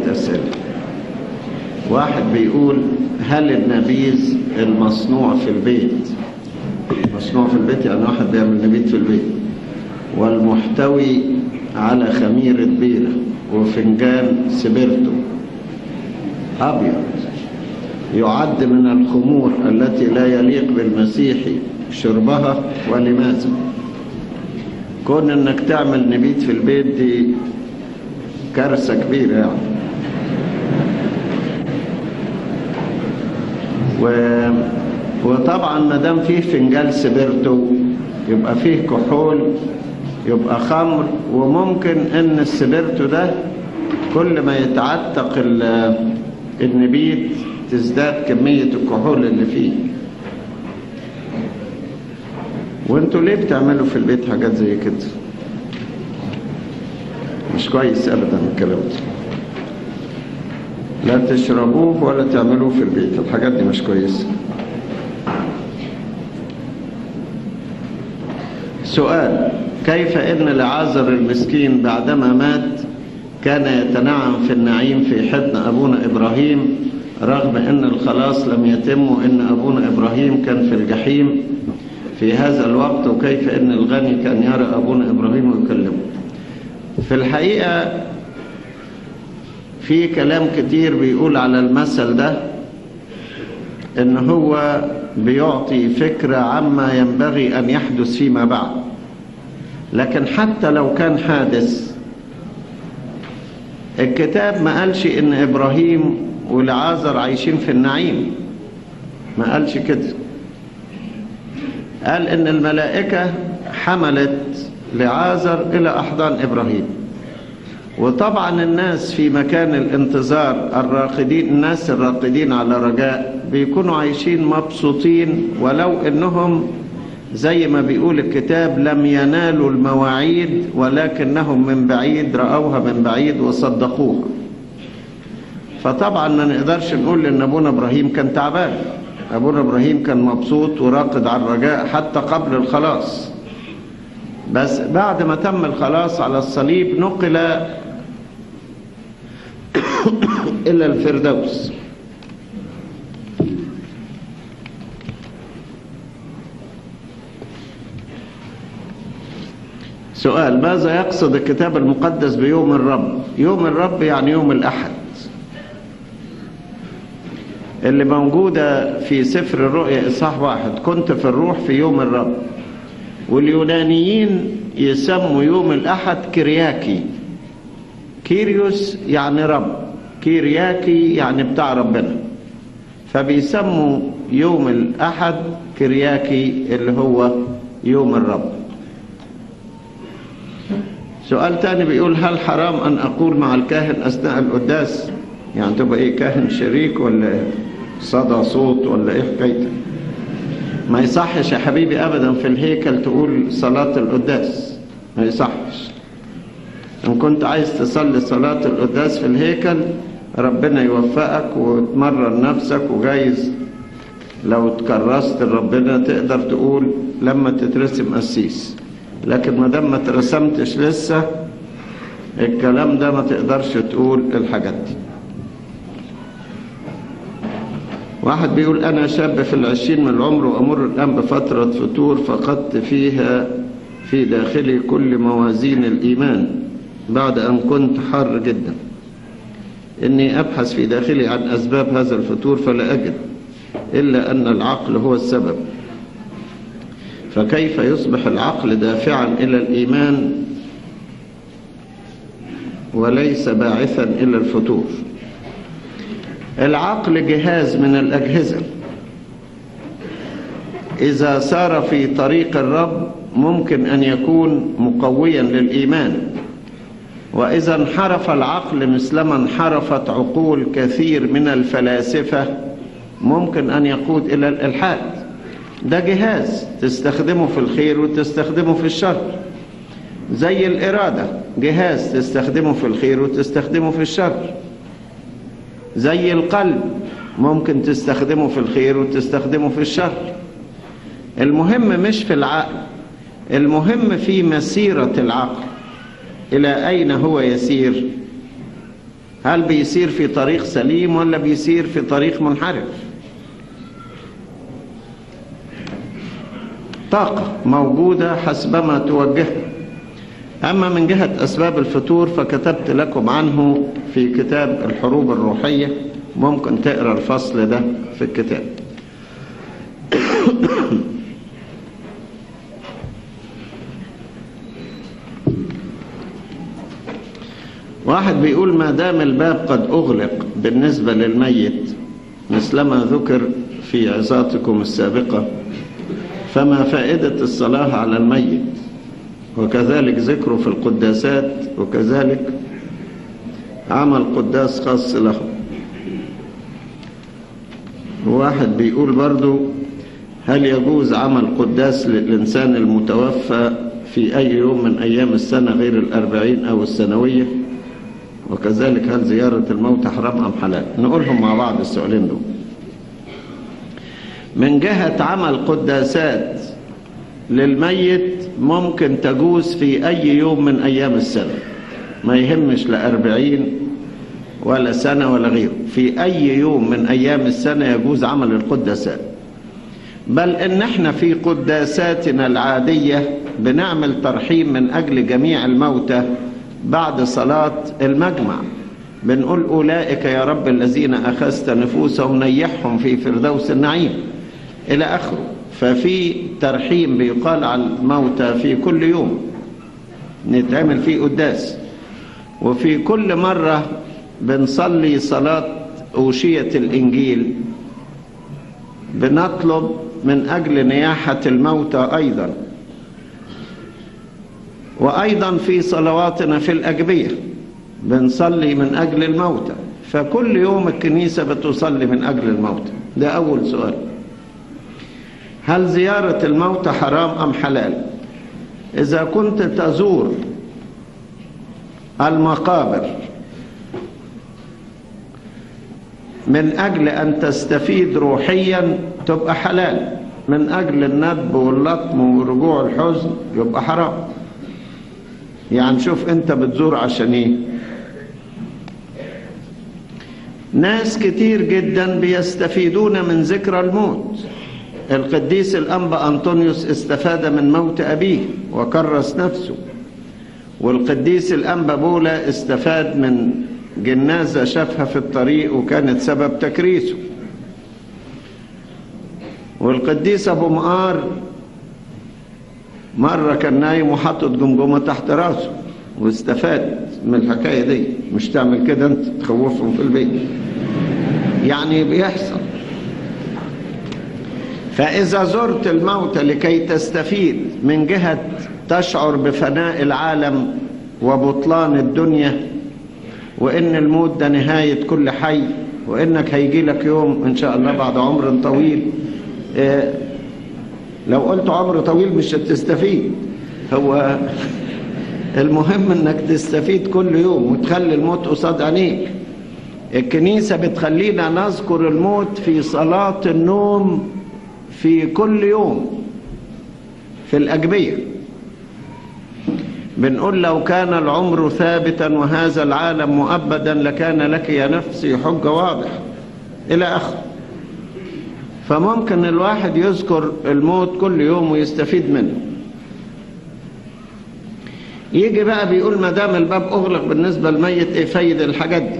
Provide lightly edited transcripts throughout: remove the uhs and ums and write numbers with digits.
شوية أسئلة. واحد بيقول: هل النبيذ المصنوع في البيت، مصنوع في البيت يعني واحد بيعمل نبيذ في البيت، والمحتوي على خميرة بيرة وفنجان سبرتو أبيض، يعد من الخمور التي لا يليق بالمسيحي شربها، ولماذا؟ كون انك تعمل نبيذ في البيت دي كارثة كبيرة يعني. وطبعا ما دام فيه فنجان سبرتو يبقى فيه كحول، يبقى خمر، وممكن ان السبرتو ده كل ما يتعتق النبيذ تزداد كمية الكحول اللي فيه. وانتوا ليه بتعملوا في البيت حاجات زي كده؟ مش كويس ابدا الكلام ده. لا تشربوه ولا تعملوه في البيت، الحاجات دي مش كويسة. سؤال: كيف ان لعازر المسكين بعدما مات كان يتنعم في النعيم في حضن ابونا ابراهيم، رغم ان الخلاص لم يتم وان ابونا ابراهيم كان في الجحيم في هذا الوقت؟ وكيف ان الغني كان يرى ابونا ابراهيم ويكلمه؟ في الحقيقة في كلام كتير بيقول على المثل ده ان هو بيعطي فكرة عما ينبغي ان يحدث فيما بعد، لكن حتى لو كان حادث الكتاب ما قالش ان ابراهيم ولعازر عايشين في النعيم، ما قالش كده. قال ان الملائكة حملت لعازر الى احضان ابراهيم، وطبعا الناس في مكان الانتظار الراقدين، الناس الراقدين على رجاء بيكونوا عايشين مبسوطين، ولو انهم زي ما بيقول الكتاب لم ينالوا المواعيد ولكنهم من بعيد رأوها من بعيد وصدقوها. فطبعا ما نقدرش نقول ان ابونا ابراهيم كان تعبان، ابونا ابراهيم كان مبسوط وراقد على الرجاء حتى قبل الخلاص، بس بعد ما تم الخلاص على الصليب نقل الى الفردوس. سؤال: ماذا يقصد الكتاب المقدس بيوم الرب؟ يوم الرب يعني يوم الأحد اللي موجودة في سفر الرؤيا إصحاح 1: كنت في الروح في يوم الرب. واليونانيين يسموا يوم الأحد كيرياكي. كيريوس يعني رب، كيرياكي يعني بتاع ربنا، فبيسموا يوم الأحد كيرياكي اللي هو يوم الرب. سؤال تاني بيقول: هل حرام أن أقول مع الكاهن أثناء القداس؟ يعني تبقى إيه، كاهن شريك ولا صدى صوت ولا إيه حكايتك؟ ما يصحش يا حبيبي أبدا في الهيكل تقول صلاة القداس، ما يصحش. إن كنت عايز تصلي صلاة القداس في الهيكل ربنا يوفقك وتمرن نفسك، وجايز لو تكرست لربنا تقدر تقول لما تترسم قسيس، لكن ما دام ما ترسمتش لسه الكلام ده ما تقدرش تقول الحاجات دي. واحد بيقول: أنا شاب في 20 من العمر وأمر الآن بفترة فتور فقدت فيها في داخلي كل موازين الإيمان بعد أن كنت حار جدا. إني أبحث في داخلي عن أسباب هذا الفتور فلا أجد إلا أن العقل هو السبب. فكيف يصبح العقل دافعا إلى الإيمان وليس باعثا إلى الفتور؟ العقل جهاز من الأجهزة، إذا سار في طريق الرب ممكن أن يكون مقويا للإيمان، وإذا انحرف العقل مثلما انحرفت عقول كثير من الفلاسفة ممكن أن يقود إلى الإلحاد. ده جهاز تستخدمه في الخير وتستخدمه في الشر، زي الإرادة جهاز تستخدمه في الخير وتستخدمه في الشر، زي القلب ممكن تستخدمه في الخير وتستخدمه في الشر. المهم مش في العقل، المهم في مسيرة العقل إلى أين هو يسير هل بيسير في طريق سليم ولا بيسير في طريق منحرف؟ طاقة موجودة حسبما توجه. أما من جهة أسباب الفتور فكتبت لكم عنه في كتاب الحروب الروحية، ممكن تقرأ الفصل ده في الكتاب. واحد بيقول ما دام الباب قد أغلق بالنسبة للميت مثلما ذكر في عظاتكم السابقة، فما فائدة الصلاة على الميت؟ وكذلك ذكره في القداسات، وكذلك عمل قداس خاص له. واحد بيقول برضو هل يجوز عمل قداس للإنسان المتوفى في أي يوم من أيام السنة غير 40 أو السنوية؟ وكذلك هل زيارة الموتى حرام أم حلال؟ نقولهم مع بعض السؤالين دول. من جهة عمل قداسات للميت ممكن تجوز في أي يوم من أيام السنة، ما يهمش ل40 ولا سنة ولا غيره، في أي يوم من أيام السنة يجوز عمل القداسات. بل إن احنا في قداساتنا العادية بنعمل ترحيم من أجل جميع الموتى بعد صلاة المجمع، بنقول أولئك يا رب الذين أخذت نفوسهم نيحهم في فردوس النعيم إلى آخره. ففي ترحيم بيقال على الموتى في كل يوم نتعمل فيه قداس، وفي كل مرة بنصلي صلاة أوشية الإنجيل بنطلب من أجل نياحة الموتى أيضا، وأيضا في صلواتنا في الأجبية بنصلي من أجل الموتى. فكل يوم الكنيسة بتصلي من أجل الموتى. ده أول سؤال. هل زيارة الموتى حرام أم حلال؟ إذا كنت تزور المقابر من أجل أن تستفيد روحيا تبقى حلال، من أجل الندب واللطم ورجوع الحزن يبقى حرام. يعني شوف أنت بتزور عشان إيه؟ ناس كتير جدا بيستفيدون من ذكرى الموت. القديس الأنبا أنطونيوس استفاد من موت أبيه وكرس نفسه، والقديس الأنبا بولا استفاد من جنازة شافها في الطريق وكانت سبب تكريسه، والقديس أبو مقار مرة كان نايم وحطت جمجمة تحت راسه واستفاد من الحكاية دي. مش تعمل كده أنت تخوفهم في البيت، يعني بيحصل. فإذا زرت الموتى لكي تستفيد من جهة تشعر بفناء العالم وبطلان الدنيا، وإن الموت ده نهاية كل حي، وإنك هيجي لك يوم إن شاء الله بعد عمر طويل. لو قلت عمر طويل مش هتستفيد. هو المهم إنك تستفيد كل يوم وتخلي الموت قصاد عينيك. الكنيسة بتخلينا نذكر الموت في صلاة النوم في كل يوم في الأجبية. بنقول لو كان العمر ثابتا وهذا العالم مؤبدا لكان لك يا نفسي حجة واضحة إلى آخره. فممكن الواحد يذكر الموت كل يوم ويستفيد منه. يجي بقى بيقول ما دام الباب أغلق بالنسبة للميت إيه فايدة الحاجات دي؟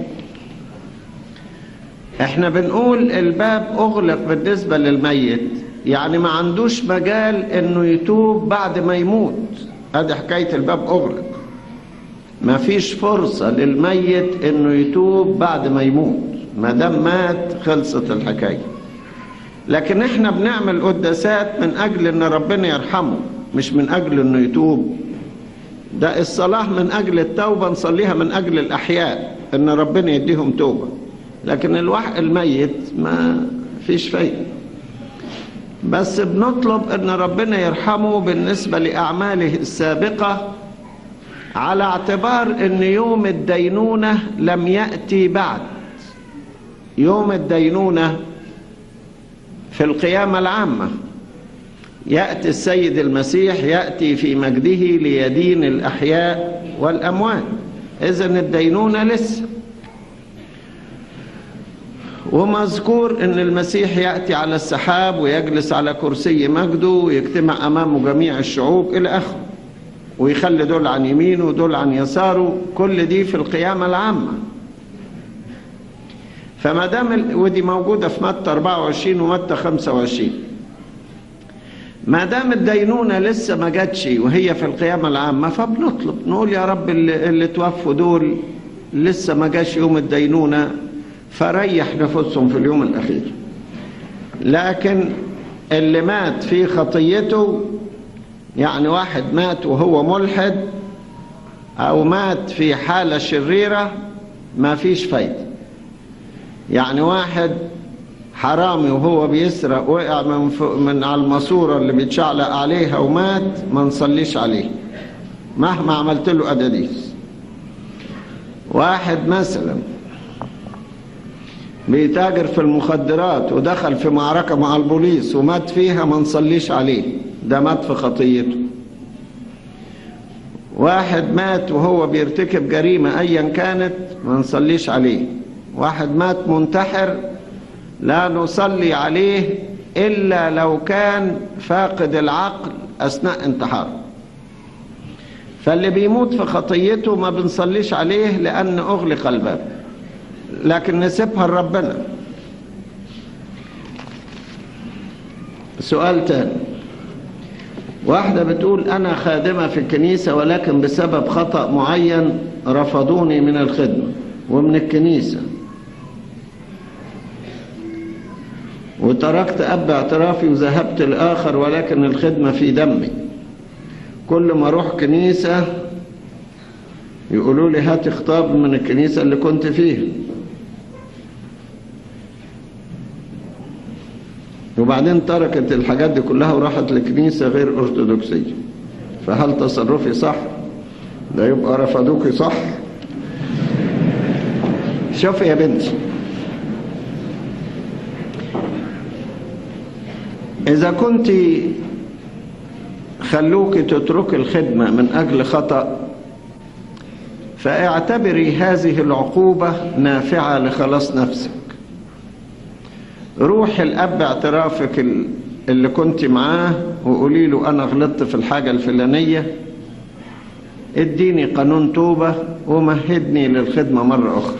احنا بنقول الباب أغلق بالنسبة للميت يعني ما عندوش مجال انه يتوب بعد ما يموت. هذه حكاية الباب أغلق، ما فيش فرصة للميت انه يتوب بعد ما يموت، ما دام مات خلصت الحكاية. لكن احنا بنعمل قداسات من اجل ان ربنا يرحمه، مش من اجل انه يتوب. ده الصلاة من اجل التوبة نصليها من اجل الاحياء ان ربنا يديهم توبة، لكن الميت ما فيش فايدة. بس بنطلب ان ربنا يرحمه بالنسبة لأعماله السابقة، على اعتبار ان يوم الدينونة لم يأتي بعد. يوم الدينونة في القيامة العامة يأتي السيد المسيح، يأتي في مجده ليدين الأحياء والأموات. إذن الدينونة لسه. ومذكور ان المسيح يأتي على السحاب ويجلس على كرسي مجده ويجتمع امامه جميع الشعوب الى اخره، ويخلي دول عن يمينه ودول عن يساره، كل دي في القيامة العامة. فما دام ودي موجودة في متى 24 ومتى 25، ما دام الدينونة لسه ما جاتش وهي في القيامة العامة، فبنطلب نقول يا رب اللي توفوا دول لسه ما جاش يوم الدينونة، فريح نفسهم في اليوم الأخير. لكن اللي مات في خطيته، يعني واحد مات وهو ملحد أو مات في حالة شريرة، ما فيش فايدة. يعني واحد حرامي وهو بيسرق وقع من على الماسورة اللي بيتشعلق عليها ومات، ما نصليش عليه مهما عملت له أداديس. واحد مثلا بيتاجر في المخدرات ودخل في معركة مع البوليس ومات فيها، ما نصليش عليه، ده مات في خطيته. واحد مات وهو بيرتكب جريمة أيا كانت، ما نصليش عليه. واحد مات منتحر، لا نصلي عليه إلا لو كان فاقد العقل أثناء انتحاره. فاللي بيموت في خطيته ما بنصليش عليه لأن أغلق الباب، لكن نسيبها لربنا. سؤال تاني، واحدة بتقول أنا خادمة في الكنيسة ولكن بسبب خطأ معين رفضوني من الخدمة ومن الكنيسة، وتركت أب اعترافي وذهبت لآخر، ولكن الخدمة في دمي. كل ما أروح كنيسة يقولوا لي هات خطاب من الكنيسة اللي كنت فيها، وبعدين تركت الحاجات دي كلها وراحت لكنيسة غير أرثوذكسية. فهل تصرفي صح؟ ده يبقى رفضوكي صح؟ شوفي يا بنتي، إذا كنت خلوك تترك الخدمة من أجل خطأ، فاعتبري هذه العقوبة نافعة لخلاص نفسك. روح الأب اعترافك اللي كنت معاه وقولي له أنا غلطت في الحاجة الفلانية، اديني قانون توبة ومهدني للخدمة مرة أخرى،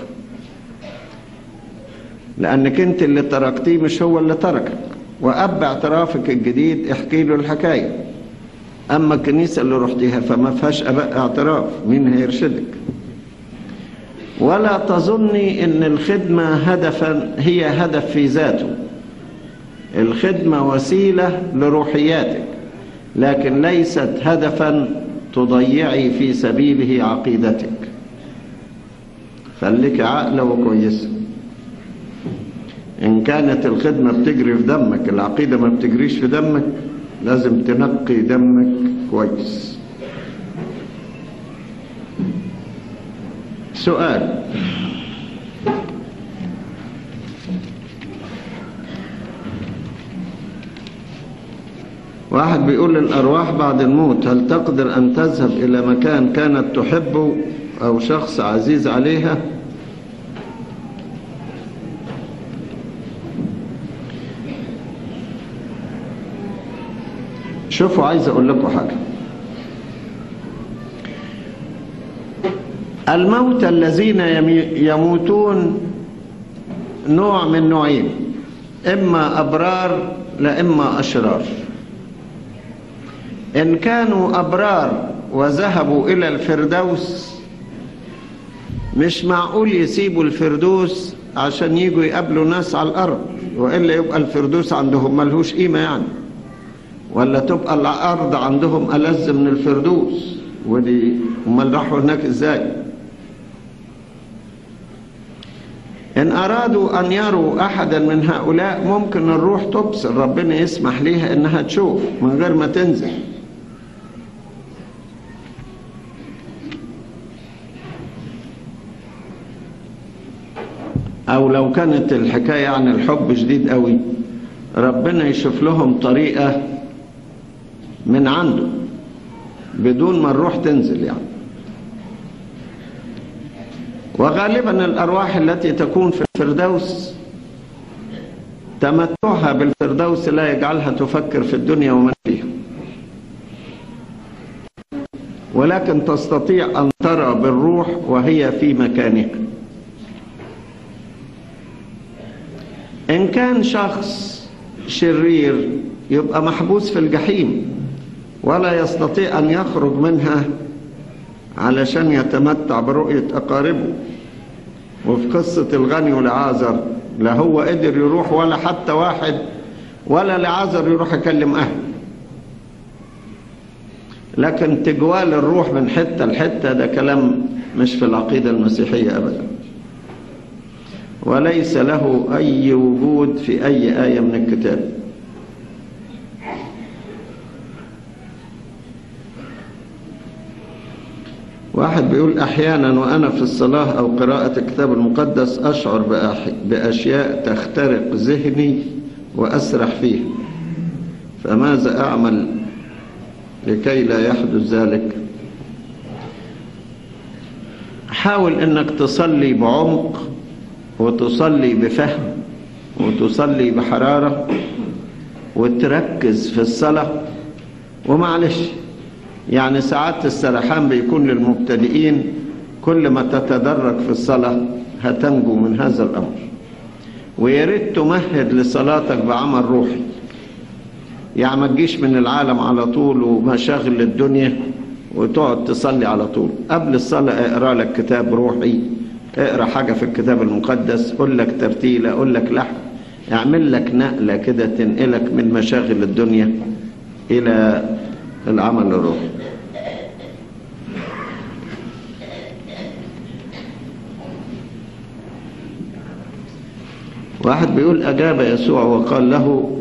لأنك انت اللي تركتيه مش هو اللي تركك. وأب اعترافك الجديد احكي له الحكاية. أما الكنيسة اللي رحتيها فما فيهاش أباء اعتراف، مين هيرشدك؟ ولا تظني ان الخدمة هي هدف في ذاته. الخدمة وسيلة لروحياتك، لكن ليست هدفا تضيعي في سبيله عقيدتك. خليك عاقلة وكويسة. إن كانت الخدمة بتجري في دمك، العقيدة ما بتجريش في دمك، لازم تنقي دمك كويس. سؤال، واحد بيقول الأرواح بعد الموت هل تقدر أن تذهب إلى مكان كانت تحبه أو شخص عزيز عليها؟ شوفوا، عايز أقول لكم حاجة. الموت الذين يموتون نوع من نوعين، إما أبرار لا إما أشرار. إن كانوا أبرار وذهبوا إلى الفردوس، مش معقول يسيبوا الفردوس عشان يجوا يقابلوا ناس على الأرض، وإلا يبقى الفردوس عندهم ملهوش قيمة يعني، ولا تبقى الأرض عندهم ألذ من الفردوس، ودي امال راحوا هناك إزاي؟ إن أرادوا أن يروا أحدا من هؤلاء ممكن الروح تبصر، ربنا يسمح ليها إنها تشوف من غير ما تنزل. أو لو كانت الحكاية عن الحب شديد قوي، ربنا يشوف لهم طريقة من عنده بدون ما الروح تنزل يعني. وغالبا الأرواح التي تكون في الفردوس تمتعها بالفردوس لا يجعلها تفكر في الدنيا ومن فيها، ولكن تستطيع أن ترى بالروح وهي في مكانها. إن كان شخص شرير يبقى محبوس في الجحيم ولا يستطيع أن يخرج منها علشان يتمتع برؤية أقاربه. وفي قصة الغني والعازر لا هو قدر يروح ولا حتى واحد ولا لعازر يروح يكلم أهله، لكن تجوال الروح من حتة لحتة ده كلام مش في العقيدة المسيحية أبدا، وليس له أي وجود في أي آية من الكتاب. واحد بيقول أحيانا وأنا في الصلاة أو قراءة الكتاب المقدس أشعر بأشياء تخترق ذهني وأسرح فيها، فماذا أعمل لكي لا يحدث ذلك؟ حاول أنك تصلي بعمق وتصلي بفهم وتصلي بحرارة وتركز في الصلاة. ومعلش يعني ساعات السرحان بيكون للمبتدئين، كل ما تتدرج في الصلاة هتنجو من هذا الأمر. وياريت تمهد لصلاتك بعمل روحي، يعني ما تجيش من العالم على طول ومشاغل الدنيا وتقعد تصلي على طول. قبل الصلاة اقرأ لك كتاب روحي، اقرأ حاجة في الكتاب المقدس، قول لك ترتيلة، قول لك لحن، اعمل لك نقلة كده تنقلك من مشاغل الدنيا إلى العمل الروحي. واحد بيقول أجاب يسوع وقال له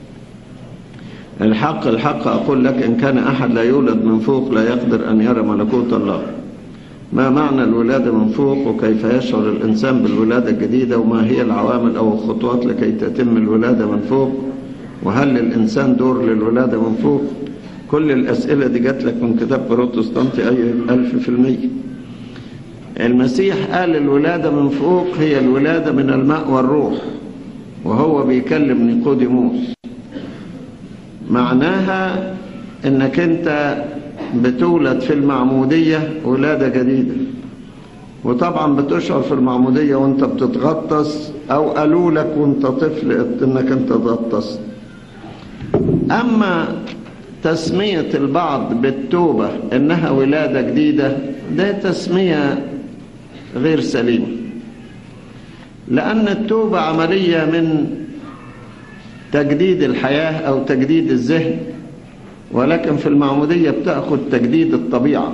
الحق الحق أقول لك إن كان أحد لا يولد من فوق لا يقدر أن يرى ملكوت الله. ما معنى الولادة من فوق وكيف يشعر الإنسان بالولادة الجديدة وما هي العوامل أو الخطوات لكي تتم الولادة من فوق؟ وهل للإنسان دور للولادة من فوق؟ كل الأسئلة دي جات لك من كتاب بروتستانتي 1000%. المسيح قال الولادة من فوق هي الولادة من الماء والروح، وهو بيكلم نيقوديموس. معناها انك انت بتولد في المعمودية ولادة جديدة، وطبعا بتشعر في المعمودية وانت بتتغطس او قالوا لك وانت طفل انك انت تغطس. اما تسمية البعض بالتوبة انها ولادة جديدة ده تسمية غير سليمة، لان التوبة عملية من تجديد الحياة او تجديد الذهن، ولكن في المعمودية بتأخذ تجديد الطبيعة.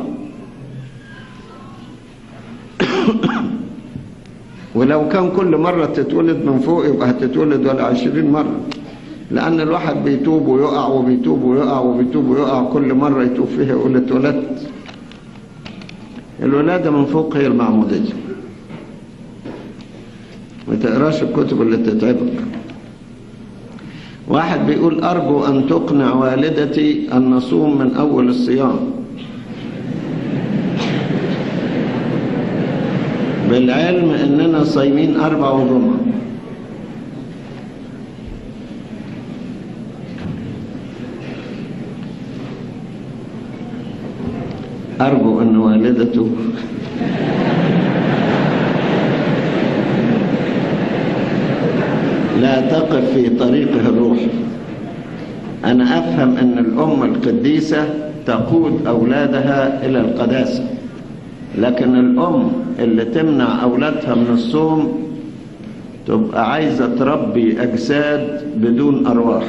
ولو كان كل مرة تتولد من فوق يبقى هتتولد ولا 20 مرة، لأن الواحد بيتوب ويقع وبيتوب ويقع وبيتوب ويقع، كل مرة يتوب فيها يقول اتولدت. الولادة من فوق هي المعمودية. ما تقراش الكتب اللي تتعبك. واحد بيقول أرجو أن تقنع والدتي أن نصوم من أول الصيام، بالعلم أننا صايمين 4 وجمعة. أرجو أن والدته لا تقف في طريقه الروحي. أنا أفهم أن الأم القديسة تقود أولادها إلى القداسة، لكن الأم اللي تمنع أولادها من الصوم تبقى عايزة تربي أجساد بدون أرواح.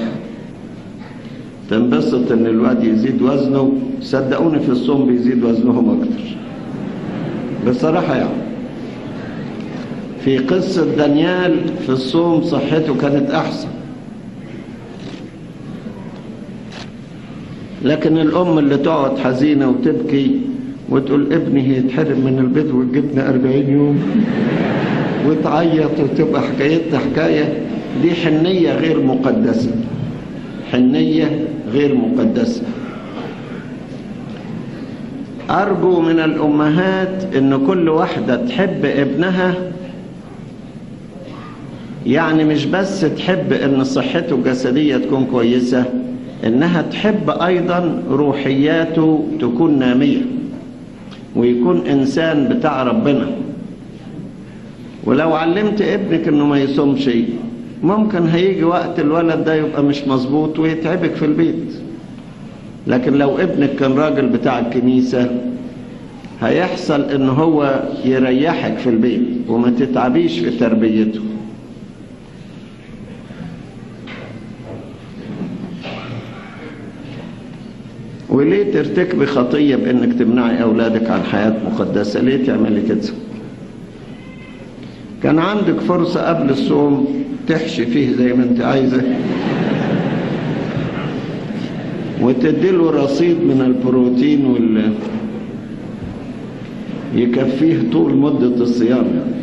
تنبسط أن الواد يزيد وزنه، صدقوني في الصوم بيزيد وزنهم أكتر بصراحة. يعني في قصة دانيال في الصوم صحته كانت أحسن، لكن الأم اللي تقعد حزينة وتبكي وتقول ابني هيتحرم من البيت وتجيبنا 40 يوم وتعيط وتبقى حكايتها حكاية، دي حنية غير مقدسة، حنية غير مقدسة. أرجو من الأمهات إن كل واحدة تحب ابنها يعني مش بس تحب ان صحته الجسدية تكون كويسة، انها تحب ايضا روحياته تكون نامية ويكون انسان بتاع ربنا. ولو علمت ابنك انه ما يصومش ممكن هيجي وقت الولد ده يبقى مش مظبوط ويتعبك في البيت. لكن لو ابنك كان راجل بتاع الكنيسة هيحصل ان هو يريحك في البيت وما تتعبيش في تربيته. وليه ترتكبي خطية بانك تمنعي اولادك عن حياة مقدسة؟ ليه تعملي كده؟ كان عندك فرصة قبل الصوم تحشي فيه زي ما انت عايزة وتديله رصيد من البروتين يكفيه طول مدة الصيام.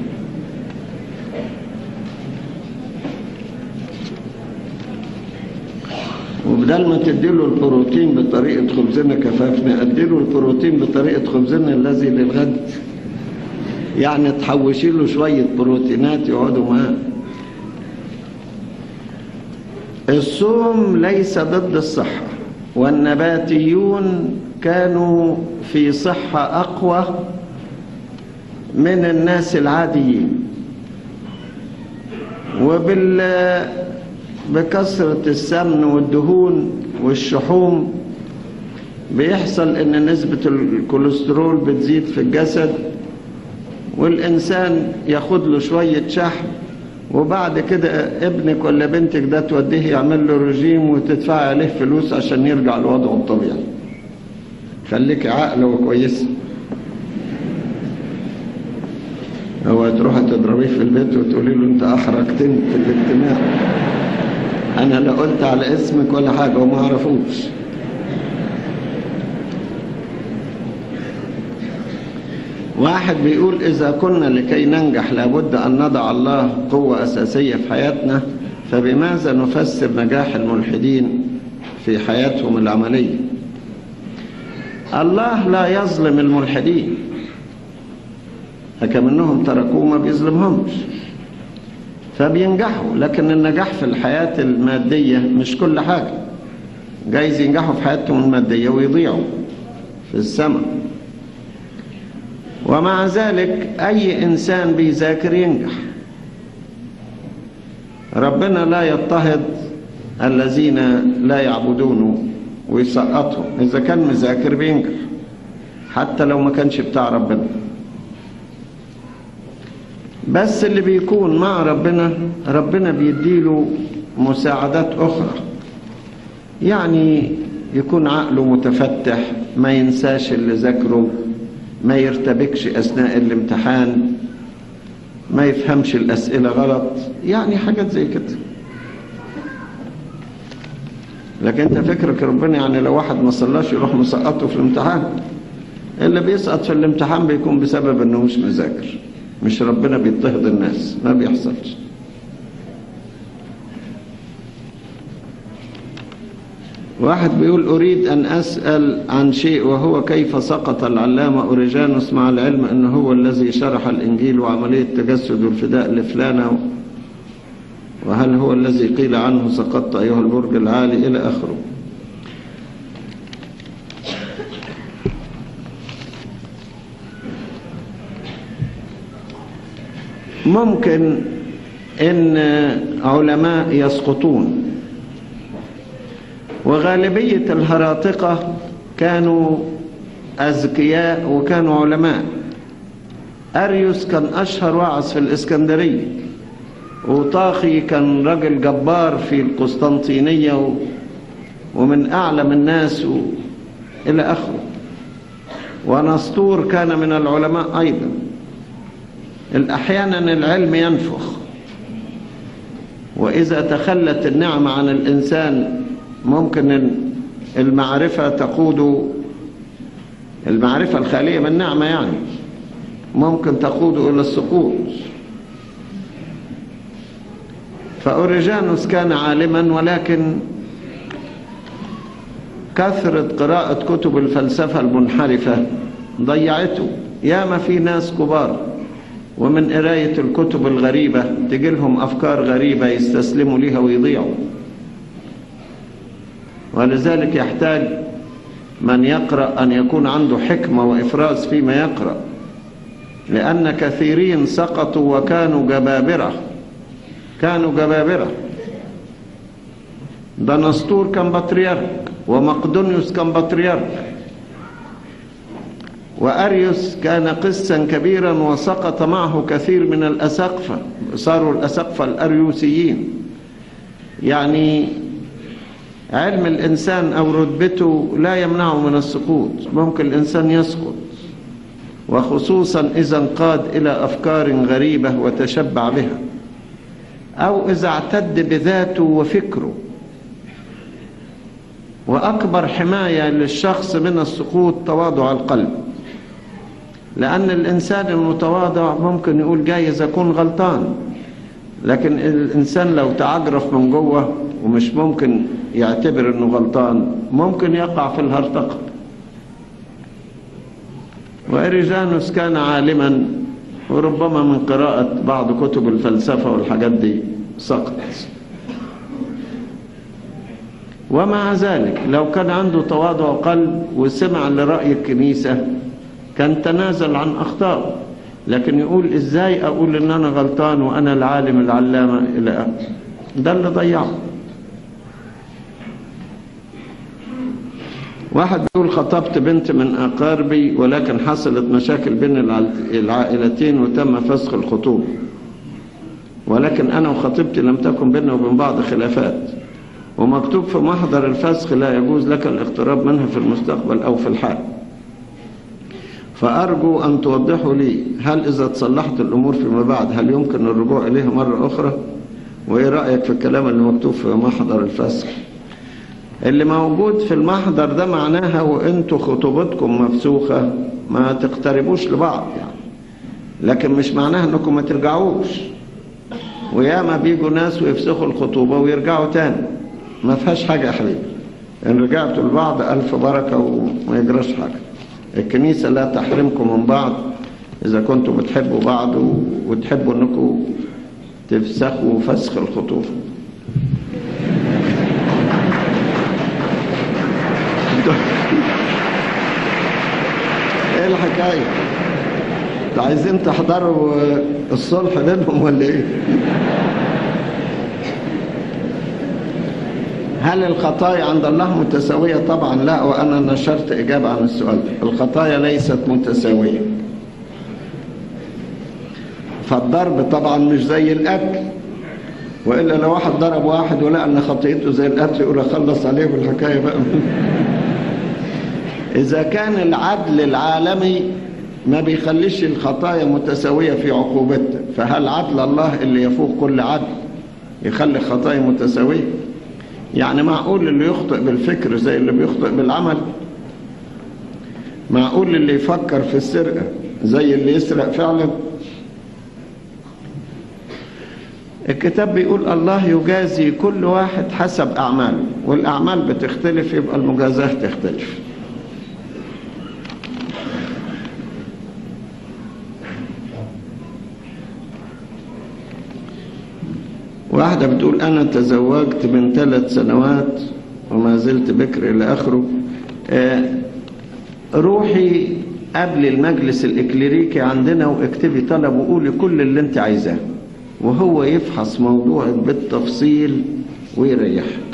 وبدل ما تديله البروتين بطريقة خبزنا كفافنا، اديله البروتين بطريقة خبزنا الذي للغد. يعني تحوشي له شوية بروتينات يقعدوا معاه. الصوم ليس ضد الصحة، والنباتيون كانوا في صحة أقوى من الناس العاديين. بكثرة السمن والدهون والشحوم بيحصل ان نسبة الكوليسترول بتزيد في الجسد، والإنسان ياخد له شوية شحم، وبعد كده ابنك ولا بنتك ده توديه يعمل له رجيم وتدفع عليه فلوس عشان يرجع لوضعه الطبيعي. خليك عاقلة وكويسة. هو تروح تضربيه في البيت وتقولي له انت احرجتني في الاجتماع، انا لا قلت على اسمك ولا حاجة وما عرفوش. واحد بيقول إذا كنا لكي ننجح لابد أن نضع الله قوة أساسية في حياتنا، فبماذا نفسر نجاح الملحدين في حياتهم العملية؟ الله لا يظلم الملحدين، فكمنهم تركوه ما بيظلمهمش فبينجحوا. لكن النجاح في الحياة المادية مش كل حاجة، جايز ينجحوا في حياتهم المادية ويضيعوا في السماء. ومع ذلك أي إنسان بيذاكر ينجح. ربنا لا يضطهد الذين لا يعبدونه ويسقطهم. إذا كان مذاكر بينجح حتى لو ما كانش بتاع ربنا. بس اللي بيكون مع ربنا بيديله مساعدات أخرى، يعني يكون عقله متفتح، ما ينساش اللي ذاكره، ما يرتبكش أثناء الامتحان، ما يفهمش الأسئلة غلط، يعني حاجات زي كده. لكن انت فكرك ربنا يعني لو واحد ما صلاش يروح مسقطه في الامتحان؟ اللي بيسقط في الامتحان بيكون بسبب انه مش مذاكر، مش ربنا بيضطهد الناس، ما بيحصلش. واحد بيقول أريد أن أسأل عن شيء، وهو كيف سقط العلامة أوريجانوس مع العلم أنه هو الذي شرح الإنجيل وعملية تجسد والفداء لفلانة، وهل هو الذي قيل عنه سقطت أيها البرج العالي إلى آخره. ممكن أن علماء يسقطون، وغالبية الهراطقة كانوا أذكياء وكانوا علماء. أريوس كان أشهر واعظ في الإسكندرية، وطاخي كان رجل جبار في القسطنطينية ومن أعلم الناس إلى آخره. ونسطور كان من العلماء أيضا. أحيانا العلم ينفخ، وإذا تخلت النعمة عن الإنسان ممكن المعرفة تقود، المعرفة الخالية من نعمة يعني ممكن تقود إلى السقوط. فأوريجانوس كان عالما، ولكن كثرة قراءة كتب الفلسفة المنحرفة ضيعته. ياما في ناس كبار ومن قراية الكتب الغريبة تجيلهم أفكار غريبة يستسلموا ليها ويضيعوا. ولذلك يحتاج من يقرأ أن يكون عنده حكمة وإفراز فيما يقرأ، لأن كثيرين سقطوا وكانوا جبابرة. كانوا جبابرة. دنسطور كان بطريرك، ومقدونيوس كان بطريرك، وأريوس كان قسا كبيرا وسقط معه كثير من الأساقفة، صاروا الأساقفة الأريوسيين. يعني علم الإنسان أو رتبته لا يمنعه من السقوط، ممكن الإنسان يسقط، وخصوصا إذا انقاد إلى أفكار غريبة وتشبع بها، أو إذا اعتد بذاته وفكره. وأكبر حماية للشخص من السقوط تواضع القلب، لأن الإنسان المتواضع ممكن يقول جايز أكون غلطان، لكن الإنسان لو تعجرف من جوه ومش ممكن يعتبر أنه غلطان ممكن يقع في الهرطقة. وإريجانوس كان عالما، وربما من قراءة بعض كتب الفلسفة والحاجات دي سقط. ومع ذلك لو كان عنده تواضع قلب وسمع لرأي الكنيسة كان تنازل عن أخطائه، لكن يقول إزاي أقول إن أنا غلطان وأنا العالم العلامة إلى آخره. ده اللي ضيعه. واحد بيقول خطبت بنت من أقاربي ولكن حصلت مشاكل بين العائلتين وتم فسخ الخطوبة، ولكن أنا وخطيبتي لم تكن بيننا وبين بعض خلافات، ومكتوب في محضر الفسخ لا يجوز لك الاقتراب منها في المستقبل أو في الحال. فأرجو أن توضحوا لي هل إذا تصلحت الأمور فيما بعد هل يمكن الرجوع إليها مرة أخرى؟ وإيه رأيك في الكلام اللي مكتوب في محضر الفسخ؟ اللي موجود في المحضر ده معناها وإنتوا خطوبتكم مفسوخة ما تقتربوش لبعض يعني، لكن مش معناها أنكم ما ترجعوش. وياما بيجوا ناس ويفسخوا الخطوبة ويرجعوا تاني، ما فيهاش حاجة يا حبيبي. إن رجعتوا لبعض ألف بركة وما يجراش حاجة. الكنيسة لا تحرمكم من بعض إذا كنتم بتحبوا بعض وتحبوا أنكم تفسخوا فسخ الخطوبة. ايه الحكاية؟ عايزين تحضروا الصلح بينهم ولا ايه؟ هل الخطايا عند الله متساوية؟ طبعا لا، وأنا نشرت إجابة عن السؤال ده. الخطايا ليست متساوية. فالضرب طبعا مش زي القتل، وإلا لو واحد ضرب واحد ولقى أن خطيته زي القتل يقول أخلص عليه بالحكاية بقى. إذا كان العدل العالمي ما بيخليش الخطايا متساوية في عقوبتها، فهل عدل الله اللي يفوق كل عدل يخلي الخطايا متساوية؟ يعني معقول اللي يخطئ بالفكر زي اللي بيخطئ بالعمل؟ معقول اللي يفكر في السرقة زي اللي يسرق فعلا؟ الكتاب بيقول الله يجازي كل واحد حسب أعماله، والأعمال بتختلف يبقى المجازاة تختلف. واحدة بتقول أنا تزوجت من 3 سنوات وما زلت بكر إلى آخره. روحي قبل المجلس الإكليريكي عندنا واكتبي طلب وقولي كل اللي انت عايزاه، وهو يفحص موضوعك بالتفصيل ويريحك.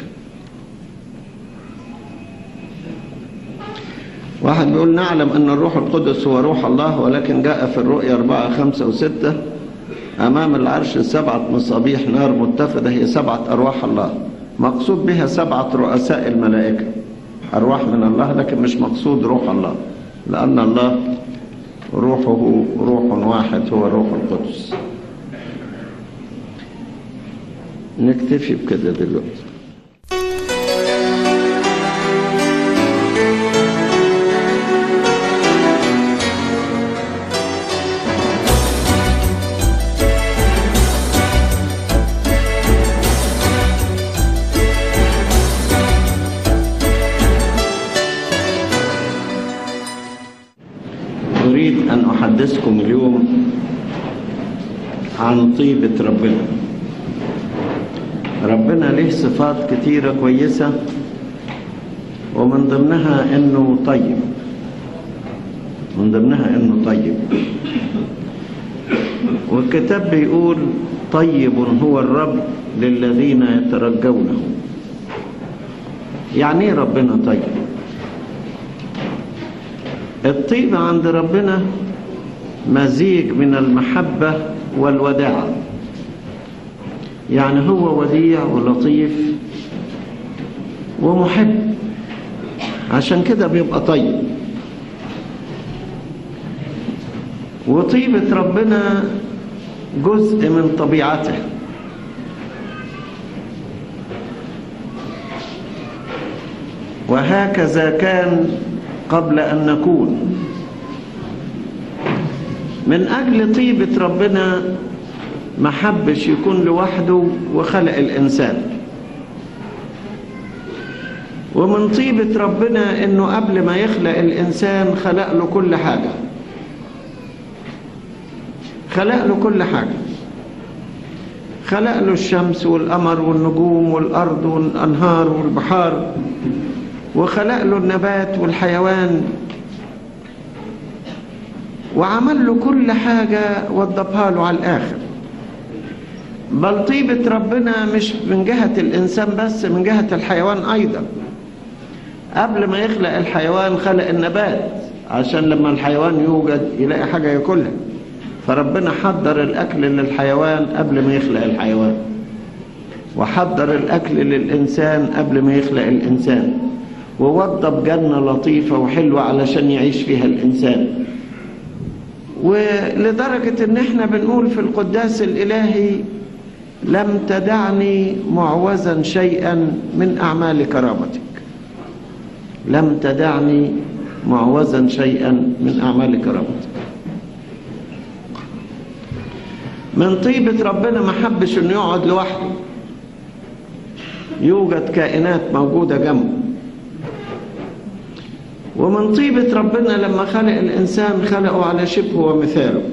واحد بيقول نعلم أن الروح القدس هو روح الله، ولكن جاء في الرؤيا 4 5 و6 أمام العرش 7 مصابيح نار متفدة، هي 7 أرواح الله، مقصود بها 7 رؤساء الملائكة، أرواح من الله، لكن مش مقصود روح الله، لأن الله روحه روح واحد هو روح القدس. نكتفي بكده دلوقتي. أريد أن أحدثكم اليوم عن طيبة ربنا. ربنا له صفات كتيرة كويسة، ومن ضمنها انه طيب، من ضمنها انه طيب. والكتاب بيقول طيب هو الرب للذين يترجونه. يعني ايه ربنا طيب؟ الطيبة عند ربنا مزيج من المحبة والوداعة، يعني هو وديع ولطيف ومحب، عشان كده بيبقى طيب. وطيبة ربنا جزء من طبيعته، وهكذا كان قبل أن نكون. من أجل طيبة ربنا ما حبش يكون لوحده وخلق الإنسان. ومن طيبة ربنا إنه قبل ما يخلق الإنسان خلق له كل حاجة، خلق له كل حاجة، خلق له الشمس والقمر والنجوم والأرض والأنهار والبحار، وخلق له النبات والحيوان، وعمل له كل حاجة وضبها له على الآخر. بل طيبة ربنا مش من جهة الإنسان بس، من جهة الحيوان أيضا. قبل ما يخلق الحيوان خلق النبات، عشان لما الحيوان يوجد يلاقي حاجة ياكلها. فربنا حضر الأكل للحيوان قبل ما يخلق الحيوان، وحضر الأكل للإنسان قبل ما يخلق الإنسان، ووضب جنة لطيفة وحلوة علشان يعيش فيها الإنسان. ولدرجة إن احنا بنقول في القداس الإلهي لم تدعني معوزا شيئا من أعمال كرامتك، لم تدعني معوزا شيئا من أعمال كرامتك. من طيبة ربنا ما حبش إنه يقعد لوحده، يوجد كائنات موجودة جنبه. ومن طيبة ربنا لما خلق الإنسان خلقه على شبهه ومثاله،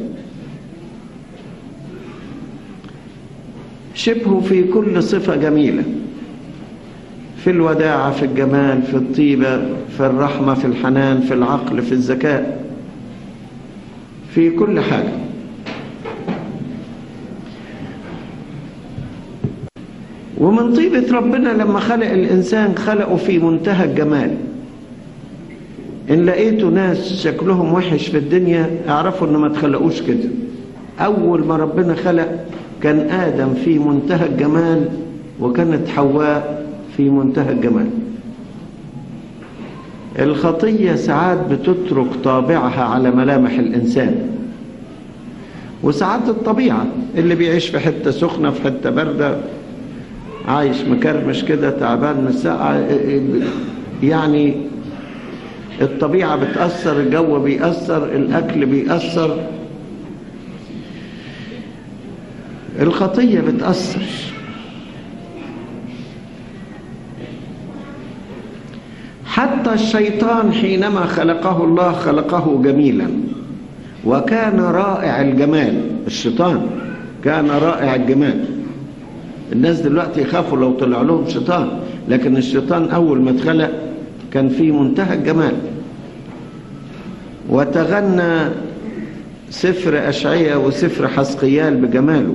شبهه في كل صفة جميلة، في الوداعة، في الجمال، في الطيبة، في الرحمة، في الحنان، في العقل، في الذكاء، في كل حاجة. ومن طيبة ربنا لما خلق الإنسان خلقه في منتهى الجمال. إن لقيتوا ناس شكلهم وحش في الدنيا اعرفوا إنه ما تخلقوش كده. أول ما ربنا خلق كان آدم في منتهى الجمال، وكانت حواء في منتهى الجمال. الخطية ساعات بتترك طابعها على ملامح الإنسان، وساعات الطبيعة اللي بيعيش في حتة سخنة في حتة باردة، عايش مكرمش كده تعبان من الساعة، يعني الطبيعة بتأثر، الجو بيأثر، الأكل بيأثر، الخطية بتأثر. حتى الشيطان حينما خلقه الله خلقه جميلا، وكان رائع الجمال. الشيطان كان رائع الجمال. الناس دلوقتي يخافوا لو طلع لهم شيطان، لكن الشيطان أول ما اتخلق كان في منتهى الجمال. وتغنى سفر أشعياء وسفر حزقيال بجماله،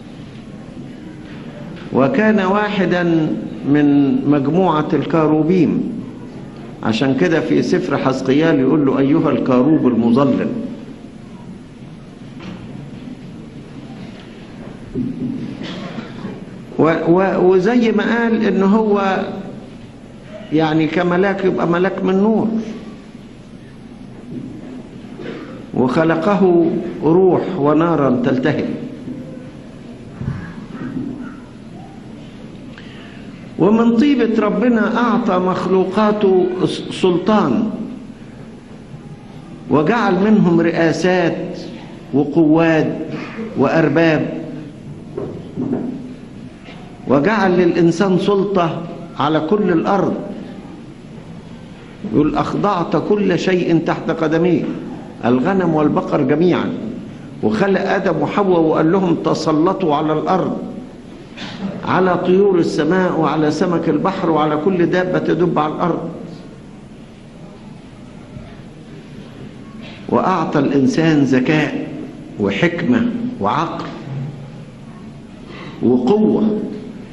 وكان واحدا من مجموعة الكاروبيم. عشان كده في سفر حزقيال يقول له أيها الكاروب المظلل. وزي ما قال إنه هو يعني كملاك يبقى ملاك من نور، وخلقه روح ونارا تلتهب. ومن طيبة ربنا أعطى مخلوقاته سلطان، وجعل منهم رئاسات وقواد وأرباب، وجعل للإنسان سلطة على كل الأرض. يقول أخضعت كل شيء تحت قدميه، الغنم والبقر جميعا، وخلق آدم وحواء وقال لهم تسلطوا على الأرض، على طيور السماء وعلى سمك البحر وعلى كل دابة تدب على الأرض. وأعطى الإنسان ذكاء وحكمة وعقل وقوة.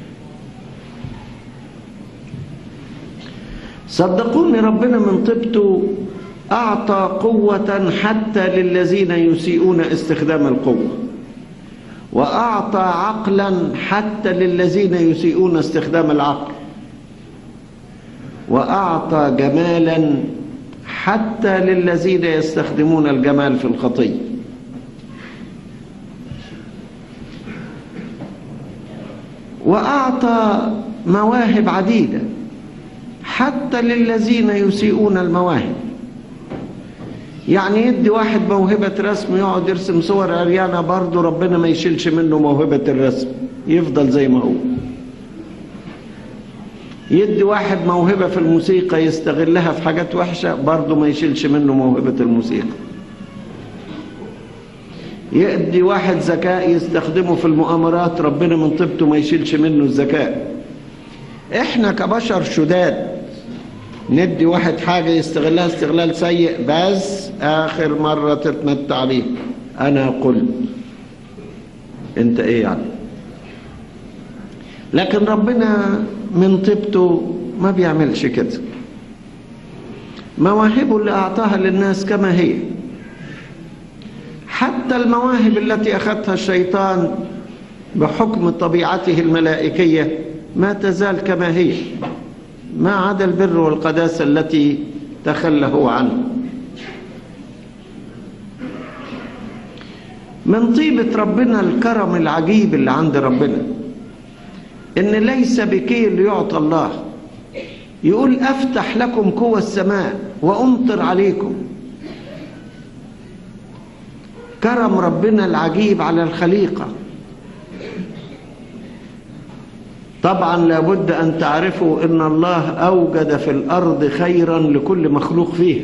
صدقوني ربنا من طيبته أعطى قوة حتى للذين يسيئون استخدام القوة، وأعطى عقلا حتى للذين يسيئون استخدام العقل، وأعطى جمالا حتى للذين يستخدمون الجمال في الخطية. وأعطى مواهب عديدة حتى للذين يسيئون المواهب. يعني يدي واحد موهبة رسم يقعد يرسم صور عريانة، برضه ربنا ما يشيلش منه موهبة الرسم، يفضل زي ما هو. يدي واحد موهبة في الموسيقى يستغلها في حاجات وحشة، برضه ما يشيلش منه موهبة الموسيقى. يدي واحد ذكاء يستخدمه في المؤامرات، ربنا من طيبته ما يشيلش منه الذكاء. احنا كبشر شداد ندي واحد حاجة يستغلها استغلال سيء، بس آخر مرة تتمتع بيه أنا قلت أنت إيه يعني. لكن ربنا من طيبته ما بيعملش كده. مواهبه اللي أعطاها للناس كما هي، حتى المواهب التي أخذتها الشيطان بحكم طبيعته الملائكية ما تزال كما هي، ما عدا البر والقداسة التي تخلى هو عنه. من طيبة ربنا الكرم العجيب اللي عند ربنا، إن ليس بكيل يعطى الله. يقول أفتح لكم قوى السماء وأمطر عليكم. كرم ربنا العجيب على الخليقة. طبعا لابد أن تعرفوا إن الله أوجد في الأرض خيرا لكل مخلوق فيه.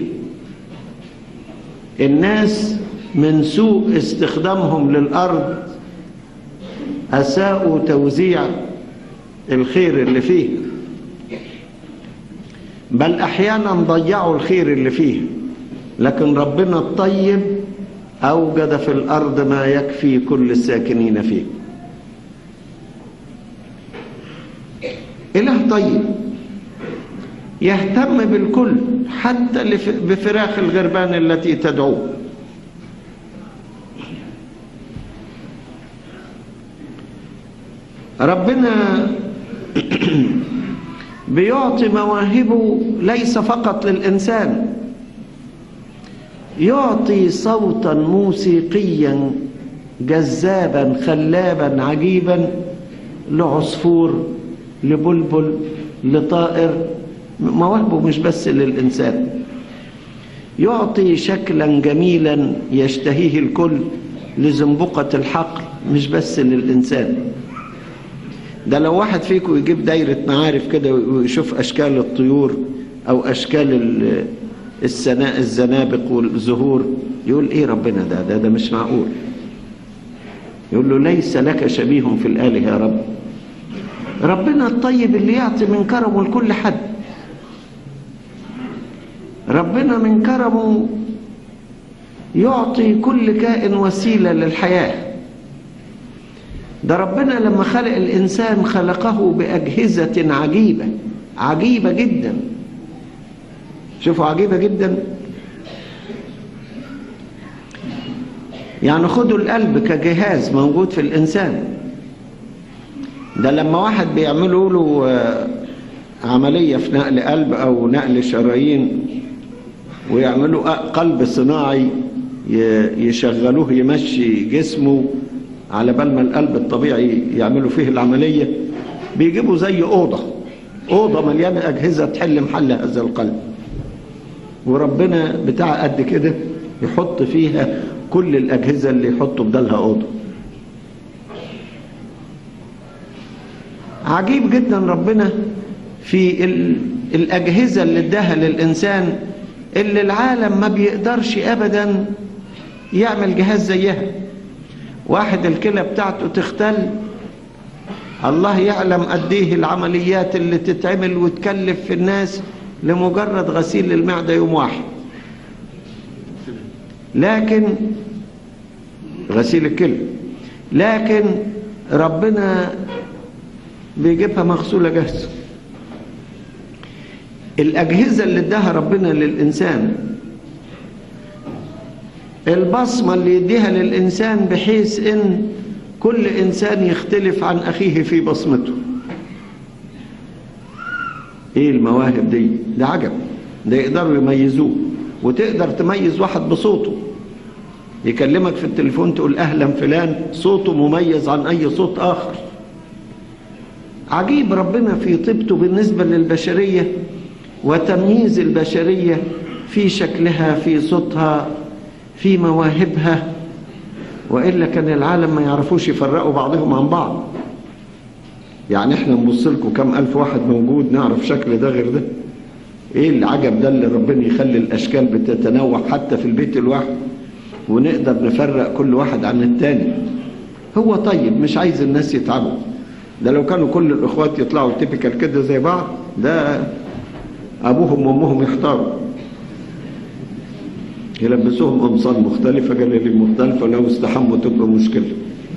الناس من سوء استخدامهم للأرض أساءوا توزيع الخير اللي فيه، بل أحيانا ضيعوا الخير اللي فيه. لكن ربنا الطيب أوجد في الأرض ما يكفي كل الساكنين فيه. إله طيب يهتم بالكل، حتى بفراخ الغربان التي تدعوه. ربنا بيعطي مواهبه ليس فقط للإنسان، يعطي صوتا موسيقيا جذابا خلابا عجيبا لعصفور، لبلبل، لطائر. مواهبه مش بس للإنسان، يعطي شكلا جميلا يشتهيه الكل لزنبقة الحقل، مش بس للإنسان. ده لو واحد فيكم يجيب دايرة معارف كده ويشوف أشكال الطيور أو أشكال الزنابق والزهور، يقول إيه ربنا ده مش معقول. يقول له ليس لك شبيه في الآله يا رب. ربنا الطيب اللي يعطي من كرمه لكل حد. ربنا من كرمه يعطي كل كائن وسيلة للحياة. ده ربنا لما خلق الإنسان خلقه بأجهزة عجيبة، عجيبة جدا. شوفوا عجيبة جدا. يعني خدوا القلب كجهاز موجود في الإنسان. ده لما واحد بيعملوا له عملية في نقل قلب أو نقل شرايين ويعملوا قلب صناعي يشغلوه يمشي جسمه على بال ما القلب الطبيعي يعملوا فيه العملية، بيجيبوا زي أوضة مليانة أجهزة تحل محل هذا القلب. وربنا بتاع قد كده يحط فيها كل الأجهزة اللي يحطوا بدالها أوضة. عجيب جدا ربنا في الأجهزة اللي اداها للإنسان، اللي العالم ما بيقدرش أبدا يعمل جهاز زيها. واحد الكلى بتاعته تختل، الله يعلم قديه العمليات اللي تتعمل وتكلف في الناس لمجرد غسيل المعدة يوم واحد، لكن غسيل الكلى، لكن ربنا بيجيبها مغسولة جاهزة. الأجهزة اللي اداها ربنا للإنسان، البصمة اللي يديها للإنسان بحيث إن كل إنسان يختلف عن أخيه في بصمته. إيه المواهب دي؟ ده عجب، ده يقدروا يميزوه. وتقدر تميز واحد بصوته، يكلمك في التليفون تقول أهلا فلان، صوته مميز عن أي صوت آخر. عجيب ربنا في طيبته بالنسبة للبشرية وتمييز البشرية في شكلها، في صوتها، في مواهبها، وإلا كان العالم ما يعرفوش يفرقوا بعضهم عن بعض. يعني احنا نبص لكم كم ألف واحد موجود نعرف شكل ده غير ده. ايه العجب ده اللي ربنا يخلي الأشكال بتتنوع حتى في البيت الواحد، ونقدر نفرق كل واحد عن التاني. هو طيب مش عايز الناس يتعبوا. ده لو كانوا كل الأخوات يطلعوا تيبيكال كده زي بعض، ده أبوهم وأمهم يحتاروا، يلبسوهم قمصان مختلفة، جلاليب مختلفة، لو استحموا تبقى مشكلة.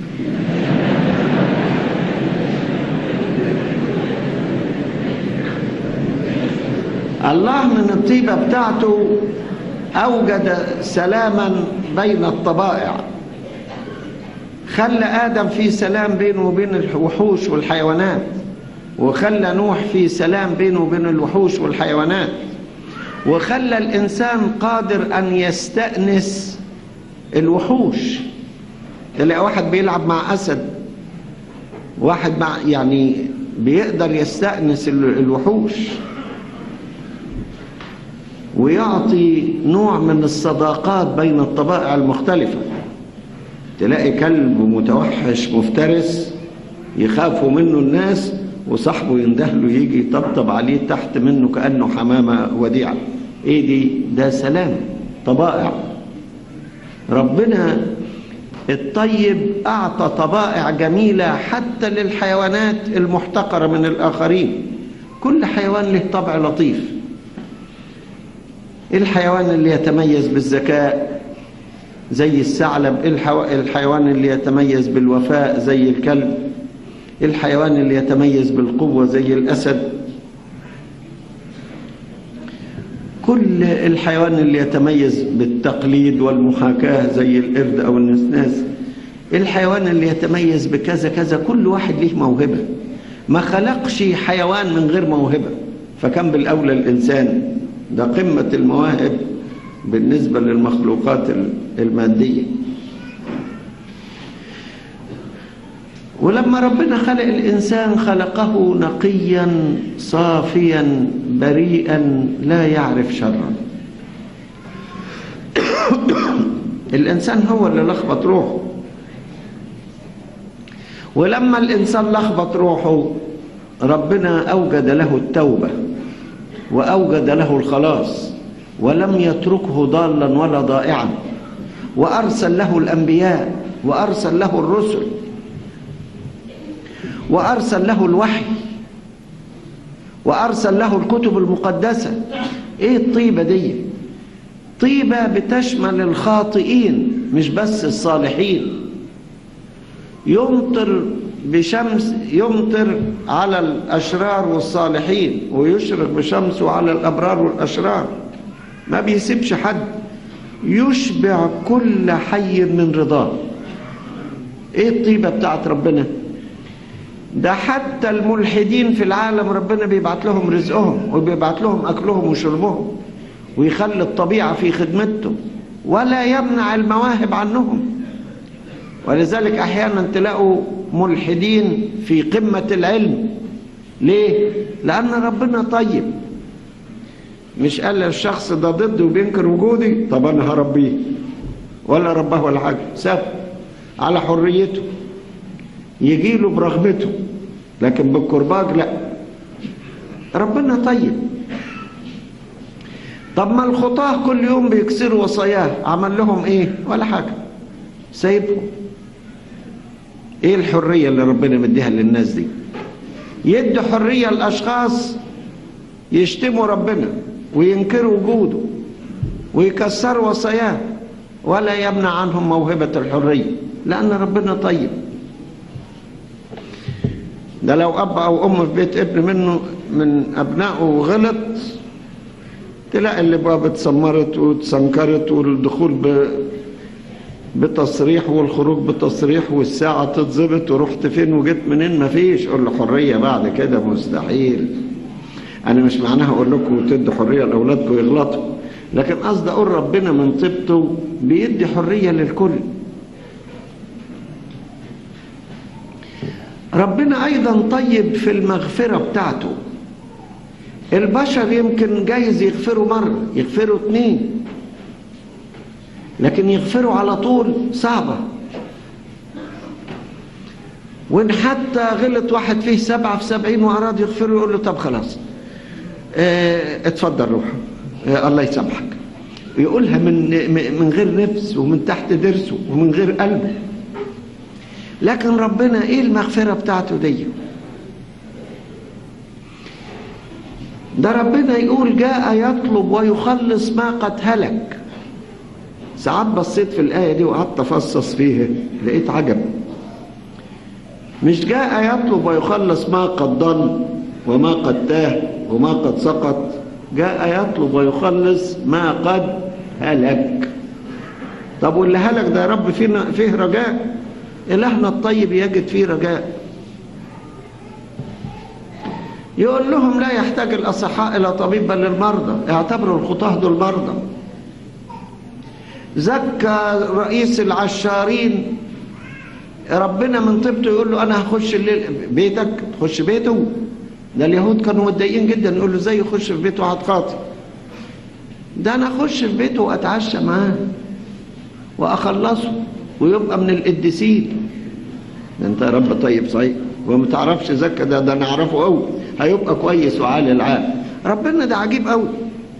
الله من الطيبة بتاعته أوجد سلاما بين الطبائع، خلى آدم في سلام بينه وبين الوحوش والحيوانات، وخلى نوح في سلام بينه وبين الوحوش والحيوانات، وخلى الإنسان قادر أن يستأنس الوحوش. تلاقي واحد بيلعب مع أسد، واحد مع يعني بيقدر يستأنس الوحوش، ويعطي نوع من الصداقات بين الطبائع المختلفة. تلاقي كلب متوحش مفترس يخافوا منه الناس، وصاحبه يندهله يجي يطبطب عليه تحت منه كأنه حمامة وديعة. ايه دي؟ ده سلام طبائع. ربنا الطيب أعطى طبائع جميلة حتى للحيوانات المحتقرة من الآخرين. كل حيوان له طبع لطيف. الحيوان اللي يتميز بالذكاء زي الثعلب، الحيوان اللي يتميز بالوفاء زي الكلب، الحيوان اللي يتميز بالقوة زي الأسد، كل الحيوان اللي يتميز بالتقليد والمحاكاة زي القرد أو النسناس، الحيوان اللي يتميز بكذا كذا. كل واحد له موهبة، ما خلقش حيوان من غير موهبة، فكان بالأولى الإنسان. ده قمة المواهب بالنسبة للمخلوقات المادية. ولما ربنا خلق الإنسان خلقه نقيا صافيا بريئا لا يعرف شرا. الإنسان هو اللي لخبط روحه، ولما الإنسان لخبط روحه ربنا أوجد له التوبة وأوجد له الخلاص، ولم يتركه ضالا ولا ضائعا، وأرسل له الأنبياء، وأرسل له الرسل، وأرسل له الوحي، وأرسل له الكتب المقدسة. إيه الطيبة دي؟ طيبة بتشمل الخاطئين مش بس الصالحين. يمطر بشمس، يمطر على الأشرار والصالحين، ويشرق بشمسه على الأبرار والأشرار، ما بيسيبش حد، يشبع كل حي من رضاه. ايه الطيبة بتاعت ربنا؟ ده حتى الملحدين في العالم ربنا بيبعت لهم رزقهم، وبيبعت لهم أكلهم وشربهم، ويخلي الطبيعة في خدمتهم، ولا يمنع المواهب عنهم. ولذلك أحيانا تلاقوا ملحدين في قمة العلم. ليه؟ لأن ربنا طيب. مش قال الشخص ده ضدي وبينكر وجودي، طب أنا هربيه، ولا رباه ولا حاجة، ساب على حريته، يجيله برغبته، لكن بالكرباج لا. ربنا طيب. طب ما الخطاه كل يوم بيكسروا وصاياه، عمل لهم ايه؟ ولا حاجة، سايبهم. ايه الحرية اللي ربنا مديها للناس دي؟ يدي حرية لأشخاص يشتموا ربنا وينكروا وجوده ويكسروا وصاياه، ولا يمنع عنهم موهبة الحرية، لأن ربنا طيب. ده لو أب أو أم في بيت ابن من أبنائه غلط، تلاقي الأبواب اتسمرت واتسنكرت، والدخول بتصريح والخروج بتصريح، والساعة تتظبط ورحت فين وجيت منين، مفيش. قول له حرية بعد كده مستحيل. أنا مش معناها أقول لكم تدوا حرية لأولادكم يغلطوا، لكن قصدي أقول ربنا من طيبته بيدي حرية للكل. ربنا أيضا طيب في المغفرة بتاعته. البشر يمكن جايز يغفروا مرة، يغفروا 2، لكن يغفروا على طول صعبة. وإن حتى غلط واحد فيه 7 في 70 وأراد يغفروا، يقول له طب خلاص اتفضل روح، الله يسامحك. يقولها من غير نفس ومن تحت درسه ومن غير قلبه. لكن ربنا ايه المغفرة بتاعته دي؟ ده ربنا يقول جاء يطلب ويخلص ما قد هلك. ساعات بصيت في الآية دي وقعدت أفصص فيها، لقيت عجب. مش جاء يطلب ويخلص ما قد ضل وما قد تاه وما قد سقط، جاء يطلب ويخلص ما قد هلك. طب واللي هلك ده يا رب فيه رجاء؟ إلهنا الطيب يجد فيه رجاء. يقول لهم لا يحتاج الأصحاء إلى طبيب بل المرضى، اعتبروا الخطاة دول مرضى. زكى رئيس العشارين، ربنا من طيبته يقول له أنا هخش الليل بيتك، تخش بيته؟ ده اليهود كانوا متضايقين جدا، يقول له ازاي يخش في بيته واحد خاطئ؟ ده أنا أخش في بيته وأتعشى معاه وأخلصه ويبقى من القديسين. أنت يا رب طيب صحيح، وما تعرفش زكى ده أنا أعرفه قوي، هيبقى كويس وعالي العال. ربنا ده عجيب قوي.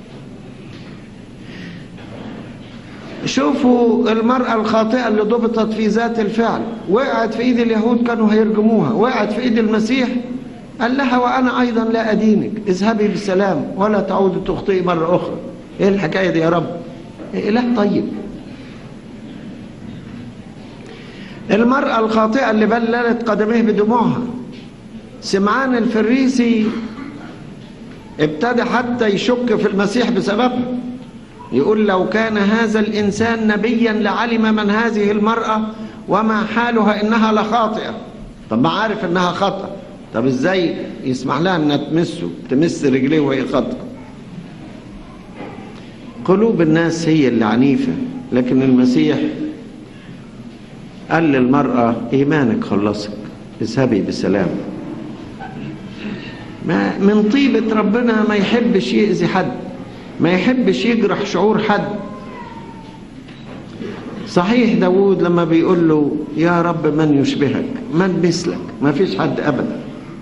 شوفوا المرأة الخاطئة اللي ضبطت في ذات الفعل، وقعت في ايد اليهود كانوا هيرجموها، وقعت في ايد المسيح قال لها وأنا أيضا لا أدينك، اذهبي بالسلام ولا تعودي تخطئي مرة أخرى. ايه الحكاية دي يا رب؟ إله طيب. المرأة الخاطئة اللي بللت قدميه بدموعها، سمعان الفريسي ابتدى حتى يشك في المسيح بسببها. يقول لو كان هذا الإنسان نبيا لعلم من هذه المرأة وما حالها إنها لخاطئة. طب ما عارف إنها خطأ، طب إزاي يسمح لها إنها تمس رجليه وهي خطأ؟ قلوب الناس هي اللي عنيفة، لكن المسيح قال للمرأة إيمانك خلصك، اذهبي بسلام. ما من طيبة ربنا ما يحبش يأذي حد، ما يحبش يجرح شعور حد. صحيح داود لما بيقول له يا رب من يشبهك، من مثلك، ما فيش حد أبدا.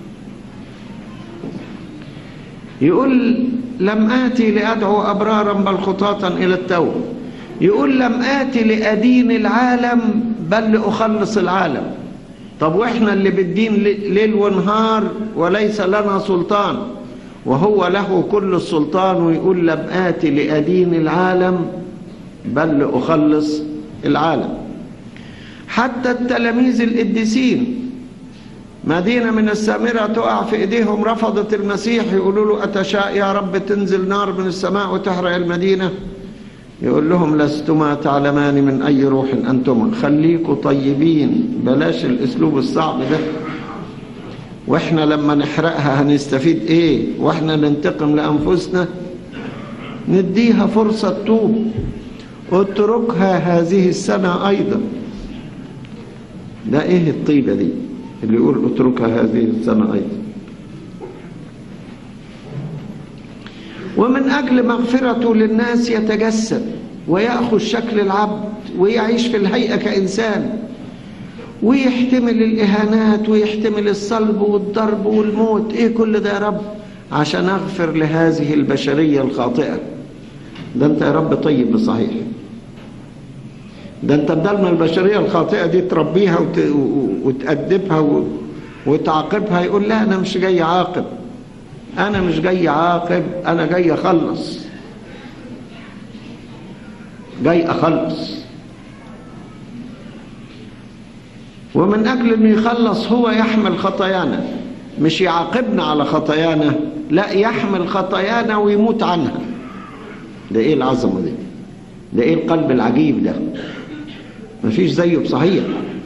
يقول لم آتي لأدعو أبرارا بل خطاة إلى التوبة. يقول لم آتي لأدين العالم بل لأخلص العالم. طب وإحنا اللي بالدين ليل ونهار وليس لنا سلطان، وهو له كل السلطان، ويقول لم آتي لأدين العالم بل لأخلص العالم. حتى التلاميذ القديسين، مدينة من السامرة تقع في إيديهم رفضت المسيح، يقولوا له أتشاء يا رب تنزل نار من السماء وتحرق المدينة؟ يقول لهم لستما تعلمان من أي روح أنتما، خليكوا طيبين، بلاش الأسلوب الصعب ده. وإحنا لما نحرقها هنستفيد إيه؟ وإحنا ننتقم لأنفسنا؟ نديها فرصة توب، اتركها هذه السنة أيضا. ده إيه الطيبة دي اللي يقول اتركها هذه السنة أيضا؟ ومن أجل مغفرته للناس يتجسد ويأخذ شكل العبد ويعيش في الهيئة كإنسان، ويحتمل الإهانات ويحتمل الصلب والضرب والموت. إيه كل ده يا رب؟ عشان أغفر لهذه البشرية الخاطئة. ده أنت يا رب طيب بصحيح. ده انت بدل ما البشرية الخاطئة دي تربيها وتأدبها وتعاقبها، يقول لا انا مش جاي عاقب، انا مش جاي عاقب، انا جاي اخلص، جاي اخلص. ومن اجل انه يخلص هو يحمل خطايانا، مش يعاقبنا على خطايانا، لا يحمل خطايانا ويموت عنها. ده ايه العظمة دي؟ ده ايه القلب العجيب ده؟ مفيش زيه بصحيح.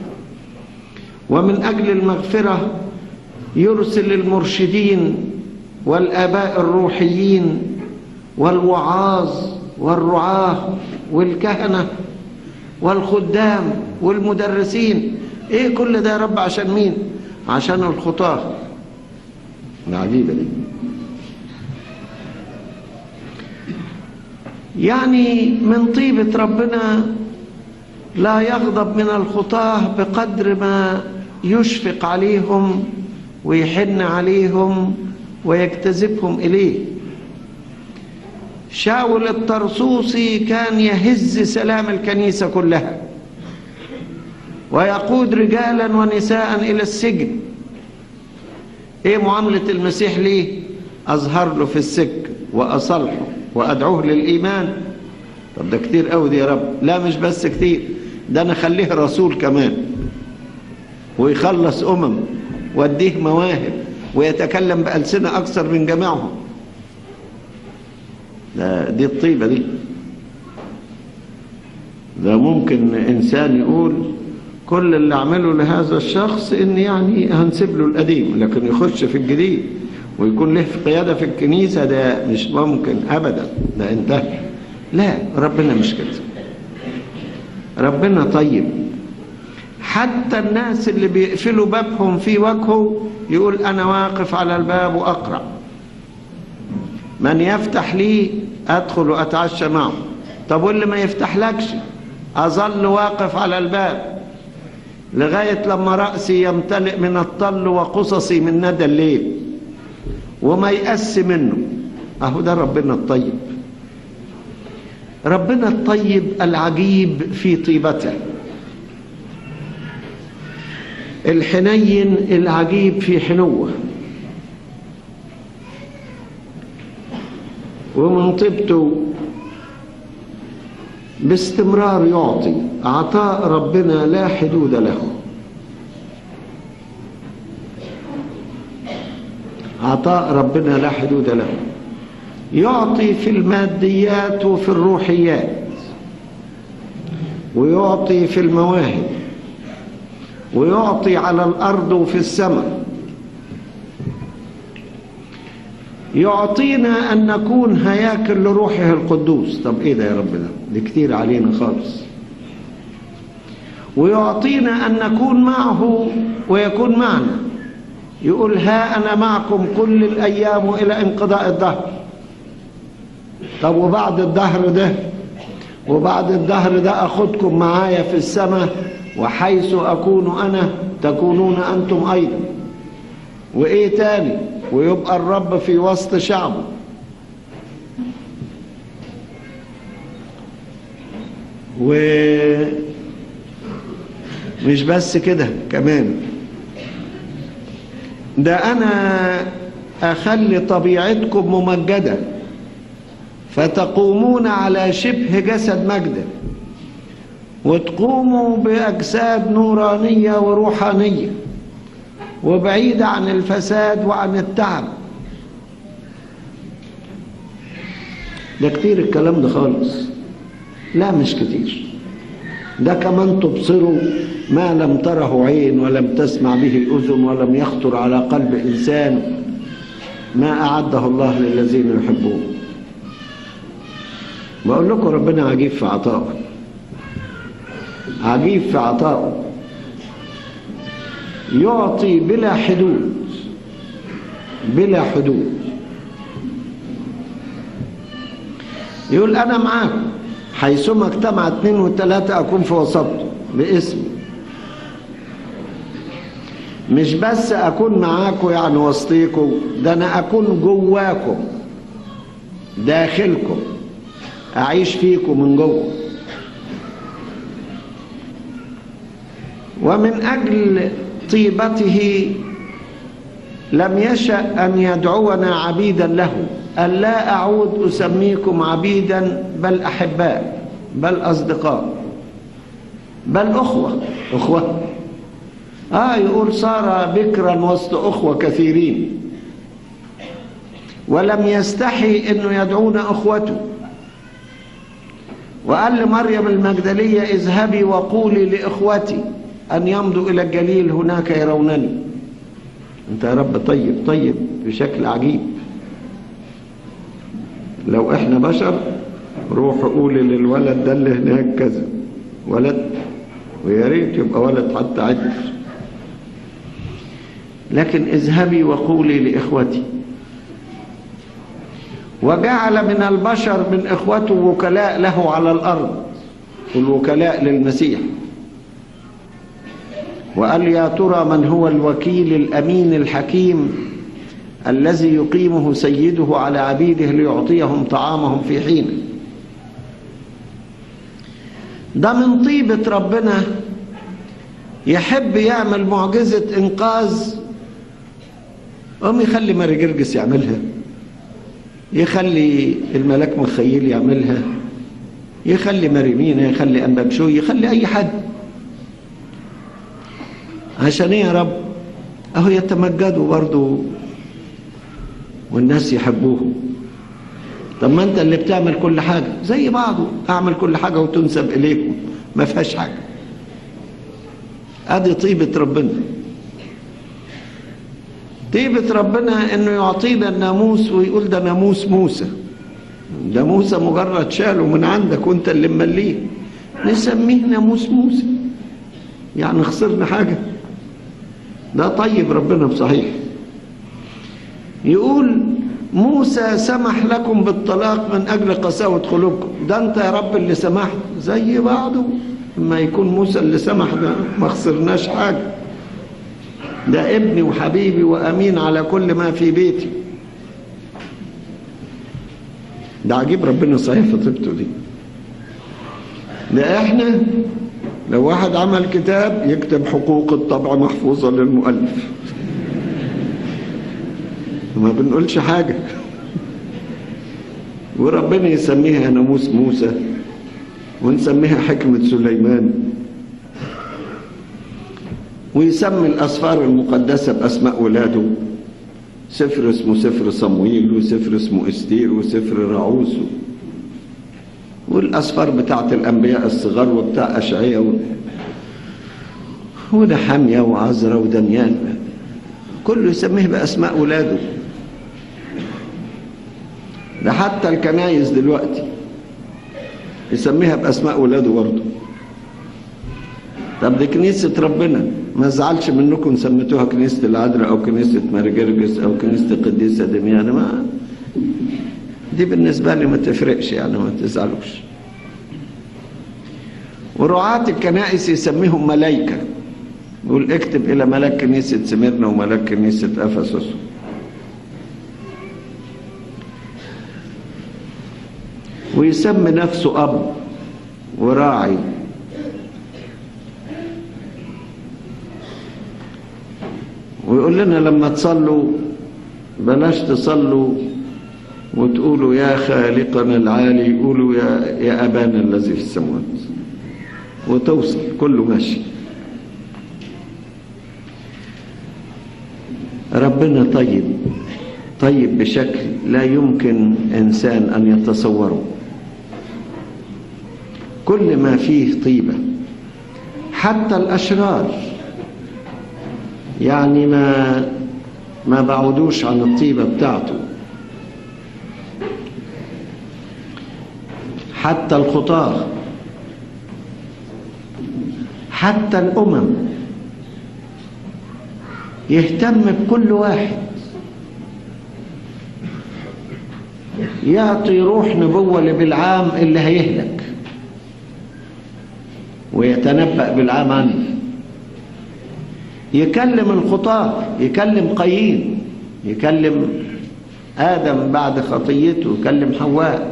ومن اجل المغفرة يرسل المرشدين والآباء الروحيين والوعاظ والرعاة والكهنة والخدام والمدرسين. ايه كل ده يا رب عشان مين؟ عشان الخطاة. العجيبة دي. يعني من طيبة ربنا لا يغضب من الخطاة بقدر ما يشفق عليهم ويحن عليهم ويجتذبهم إليه. شاول الطرسوسي كان يهز سلام الكنيسة كلها ويقود رجالا ونساء إلى السجن. إيه معاملة المسيح ليه؟ أظهر له في السجن وأصلحه وأدعوه للإيمان. طب ده كتير قوي دي يا رب. لا مش بس كتير، ده أنا خليه رسول كمان ويخلص واديه مواهب ويتكلم بألسنة أكثر من جميعهم. دي الطيبة دي. ده ممكن إنسان يقول كل اللي عمله لهذا الشخص إن يعني هنسيب له القديم، لكن يخش في الجديد ويكون له في قيادة في الكنيسة، ده مش ممكن أبدا، ده انتهى. لا، ربنا مش كده. ربنا طيب. حتى الناس اللي بيقفلوا بابهم في وجهه يقول أنا واقف على الباب وأقرأ، من يفتح لي أدخل وأتعشى معه. طب واللي ما يفتح لكش أظل واقف على الباب لغاية لما رأسي يمتلئ من الطل وقصصي من ندى الليل وما يأس منه. أهو ده ربنا الطيب. ربنا الطيب العجيب في طيبته، الحنين العجيب في حنوه، ومن طيبته باستمرار يعطي. عطاء ربنا لا حدود له. عطاء ربنا لا حدود له. يعطي في الماديات وفي الروحيات، ويعطي في المواهب، ويعطي على الأرض وفي السماء. يعطينا أن نكون هياكل لروحه القدوس. طب إيه ده يا رب؟ ده كتير علينا خالص. ويعطينا أن نكون معه ويكون معنا. يقول ها أنا معكم كل الأيام إلى انقضاء الدهر. طب وبعد الدهر ده؟ وبعد الدهر ده أخذكم معايا في السماء، وحيث أكون أنا تكونون أنتم أيضا. وإيه تاني؟ ويبقى الرب في وسط شعبه. ومش بس كده كمان، ده أنا أخلي طبيعتكم ممجدة فتقومون على شبه جسد مجد، وتقوموا بأجساد نورانية وروحانية وبعيدة عن الفساد وعن التعب. ده كتير الكلام ده خالص. لا مش كتير. ده كمان تبصروا ما لم تره عين ولم تسمع به أذن ولم يخطر على قلب إنسان، ما أعده الله للذين يحبون. بقول لكم ربنا عجيب في عطائه، عجيب في عطائه. يعطي بلا حدود، بلا حدود. يقول أنا معاكم حيثما اجتمع 2 و3 أكون في وسطهم باسمي. مش بس أكون معاكم يعني وسطيكم، ده أنا أكون جواكم داخلكم، أعيش فيكم من جوه. ومن أجل طيبته لم يشأ أن يدعونا عبيدا له. قال لا أعود أسميكم عبيدا بل أحباء، بل أصدقاء، بل أخوة. يقول صار بكرا وسط أخوة كثيرين، ولم يستحي أنه يدعونا أخوته. وقال لمريم المجدلية اذهبي وقولي لإخوتي أن يمضوا إلى الجليل هناك يرونني. أنت يا رب طيب بشكل عجيب. لو إحنا بشر روح قولي للولد ده اللي هناك كذا، ولد، ويا ريت يبقى ولد حتى عدل. لكن اذهبي وقولي لإخوتي. وجعل من البشر من إخوته وكلاء له على الأرض، والوكلاء للمسيح. وقال يا ترى من هو الوكيل الأمين الحكيم الذي يقيمه سيده على عبيده ليعطيهم طعامهم في حينه. ده من طيبة ربنا، يحب يعمل معجزة إنقاذ يخلي ماري جرجس يعملها، يخلي الملاك مخيل يعملها، يخلي ماريمينا، يخلي أنبابشوي، يخلي أي حد. عشان ايه يا رب؟ يتمجدوا برضو والناس يحبوه. طب ما انت اللي بتعمل كل حاجة زي بعضه، اعمل كل حاجة وتنسب اليكم، ما فيهاش حاجة. ادي طيبة ربنا. طيبة ربنا انه يعطينا الناموس ويقول ده ناموس موسى. ده موسى مجرد شاله من عندك وانت اللي ممليه، نسميه ناموس موسى. يعني خسرنا حاجة؟ ده طيب ربنا بصحيح. يقول موسى سمح لكم بالطلاق من أجل قساوة قلوبكم. ده أنت يا رب اللي سمحت، زي بعضه. لما يكون موسى اللي سمح ده ما خسرناش حاجة. ده ابني وحبيبي وأمين على كل ما في بيتي. ده عجيب ربنا صحيح في طيبته دي. ده احنا لو واحد عمل كتاب يكتب حقوق الطبع محفوظة للمؤلف، ما بنقولش حاجة. وربنا يسميها ناموس موسى ونسميها حكمة سليمان، ويسمي الأسفار المقدسة بأسماء ولاده. سفر اسمه سفر صمويل، وسفر اسمه استير، وسفر راعوس، والأسفار بتاعت الأنبياء الصغار وبتاع أشعياء ونحمية وعزرا ودانيال، كله يسميه بأسماء ولاده. ده حتى الكنايس دلوقتي يسميها بأسماء ولاده برضه. طب دي كنيسة ربنا، ما زعلش منكم سميتوها كنيسة العذراء أو كنيسة ماري جرجس أو كنيسة القديسة دميانة، ما دي بالنسبة لي ما تفرقش، يعني ما تزعلوش. ورعاة الكنائس يسميهم ملايكة، يقول اكتب إلى ملاك كنيسة سميرنا وملاك كنيسة أفسس. ويسمي نفسه أب وراعي. ويقول لنا لما تصلوا بلاش تصلوا وتقولوا يا خالقنا العالي، يقولوا يا أبانا الذي في السماوات، وتوصل كله ماشي. ربنا طيب بشكل لا يمكن إنسان أن يتصوره. كل ما فيه طيبة، حتى الأشرار يعني ما بعودوش عن الطيبة بتاعته. حتى الخطاة، حتى الأمم، يهتم بكل واحد، يعطي روح نبوة لبلعام اللي هيهلك ويتنبأ بلعام عنه. يكلم الخطاة، يكلم قايين، يكلم آدم بعد خطيته، يكلم حواء،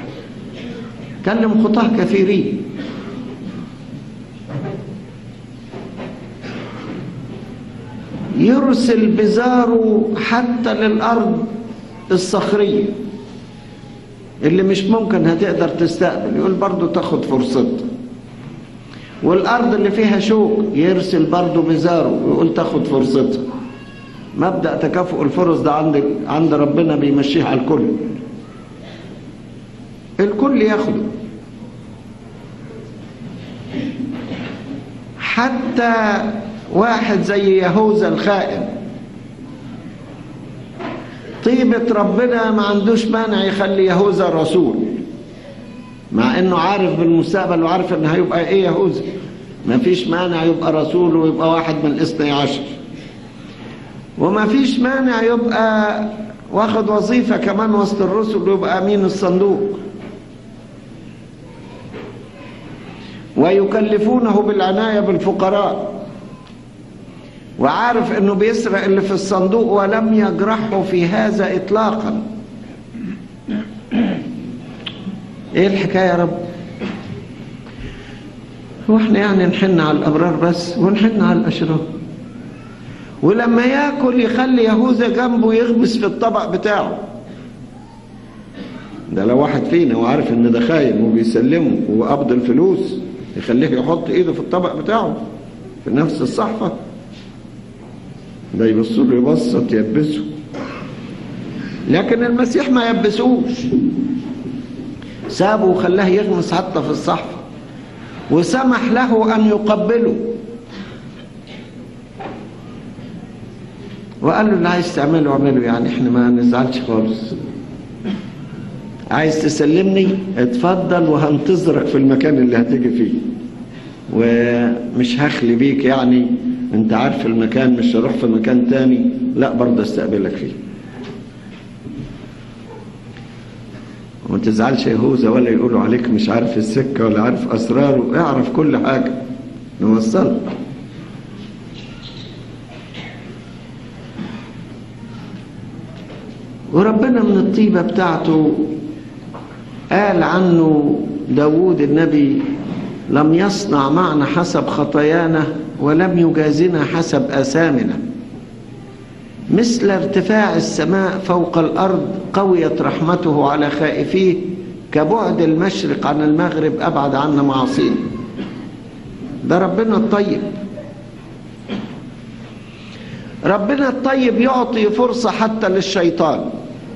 يكلم خطاة كثيرين. يرسل بزاره حتى للأرض الصخرية اللي مش ممكن هتقدر تستقبل، يقول برضو تاخد فرصتها. والأرض اللي فيها شوك يرسل برضو بزاره، يقول تاخد فرصتها. مبدأ تكافؤ الفرص ده عند ربنا بيمشيه على الكل، الكل ياخده. حتى واحد زي يهوذا الخائن، طيبة ربنا ما عندوش مانع يخلي يهوذا رسول، مع انه عارف بالمستقبل وعارف ان هيبقى ايه يهوذا. ما فيش مانع يبقى رسول ويبقى واحد من ال12، وما فيش مانع يبقى واخد وظيفة كمان وسط الرسل ويبقى امين الصندوق. ويكلفونه بالعناية بالفقراء، وعارف انه بيسرق اللي في الصندوق ولم يجرحه في هذا اطلاقا. ايه الحكاية يا رب؟ هو احنا يعني نحن على الابرار بس ونحن على الاشرار؟ ولما ياكل يخلي يهوذا جنبه يغمس في الطبق بتاعه. ده لو واحد فينا وعارف ان ده خاين وبيسلمه وقبض الفلوس يخليه يحط ايده في الطبق بتاعه في نفس الصحفة، ده يبص له يبسط يبسه. لكن المسيح ما يبسوش، سابه وخلاه يغمس حتى في الصحفة، وسمح له أن يقبله، وقال له اللي عايز تعمله اعمله، يعني احنا ما نزعلش خالص. عايز تسلمني اتفضل وهنتظرك في المكان اللي هتيجي فيه، ومش هخلي بيك، يعني انت عارف المكان، مش هروح في مكان تاني، لا برضه استقبلك فيه. وما تزعلش يهوذا ولا يقولوا عليك مش عارف السكة ولا عارف أسراره، اعرف كل حاجة نوصلك. وربنا من الطيبة بتاعته قال عنه داود النبي: لم يصنع معنا حسب خطايانا ولم يجازنا حسب آثامنا، مثل ارتفاع السماء فوق الأرض قويت رحمته على خائفيه، كبعد المشرق عن المغرب أبعد عنا معاصينا. ده ربنا الطيب. ربنا الطيب يعطي فرصة حتى للشيطان.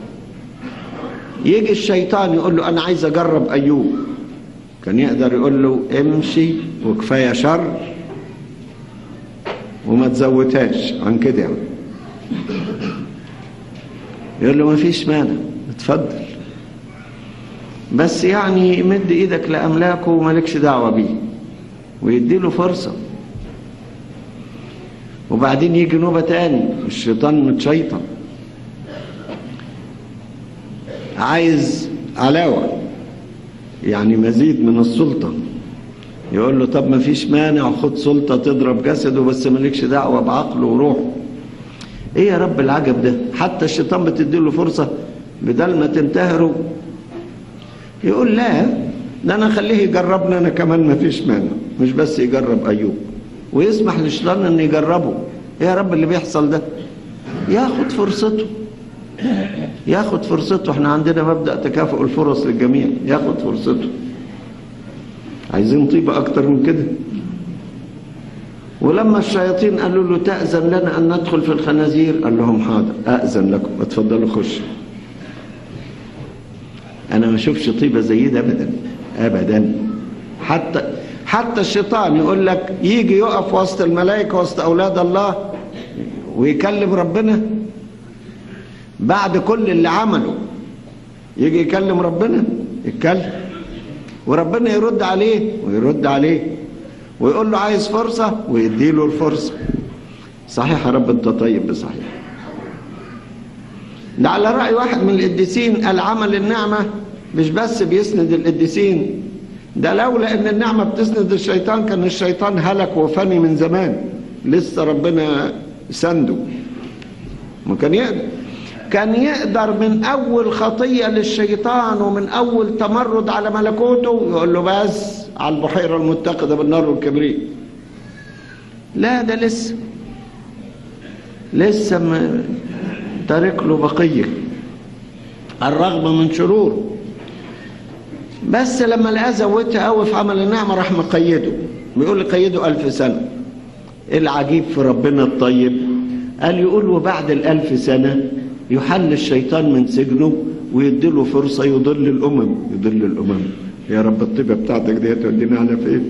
يجي الشيطان يقول له أنا عايز أجرب أيوب، كان يقدر يقول له امشي وكفاية شر وما تزودهاش عن كده، يعني يقول له ما فيش مانع اتفضل، بس يعني مد ايدك لأملاكه ومالكش دعوة بيه، ويديله فرصة. وبعدين يجي نوبة تاني، الشيطان متشيطن عايز علاوة، يعني مزيد من السلطة، يقول له طب ما فيش مانع، خد سلطة تضرب جسده بس مالكش دعوة بعقله وروحه. ايه يا رب العجب ده؟ حتى الشيطان بتديله فرصة بدل ما تنتهره. يقول لا، ده انا اخليه يجربنا انا كمان، ما فيش مانع، مش بس يجرب ايوب ويسمح للشيطان ان يجربه. ايه يا رب اللي بيحصل ده؟ ياخد فرصته، ياخد فرصته. احنا عندنا مبدأ تكافؤ الفرص للجميع، ياخد فرصته. عايزين طيبة اكتر من كده؟ ولما الشياطين قالوا له تأذن لنا ان ندخل في الخنازير، قال لهم حاضر أأذن لكم، اتفضلوا خش. انا ما اشوفش طيبة زي ده ابدا ابدا. حتى الشيطان يقول لك يجي يقف وسط الملائكة وسط اولاد الله ويكلم ربنا بعد كل اللي عمله، يجي يكلم ربنا، يتكلم وربنا يرد عليه ويرد عليه ويقول له عايز فرصة ويديله الفرصة. صحيح يا رب انت طيب بصحيح. ده على رأي واحد من القديسين قال عمل النعمة مش بس بيسند القديسين، ده لولا ان النعمة بتسند الشيطان كان الشيطان هلك وفني من زمان، لسه ربنا سنده. ما كان يقدر من اول خطية للشيطان ومن اول تمرد على ملكوته يقول له بس على البحيرة المتقدة بالنار والكبريت. لا، ده لسه لسه تارك له بقية الرغبة من شروره. بس لما لقاه زودتها قوي في عمل النعمة راح مقيده، بيقول لي قيده 1000 سنة. العجيب في ربنا الطيب قال يقول وبعد 1000 سنة يحل الشيطان من سجنه ويديله فرصة يضل الأمم. يضل الأمم يا رب، الطيبة بتاعتك دي تودينا على فين؟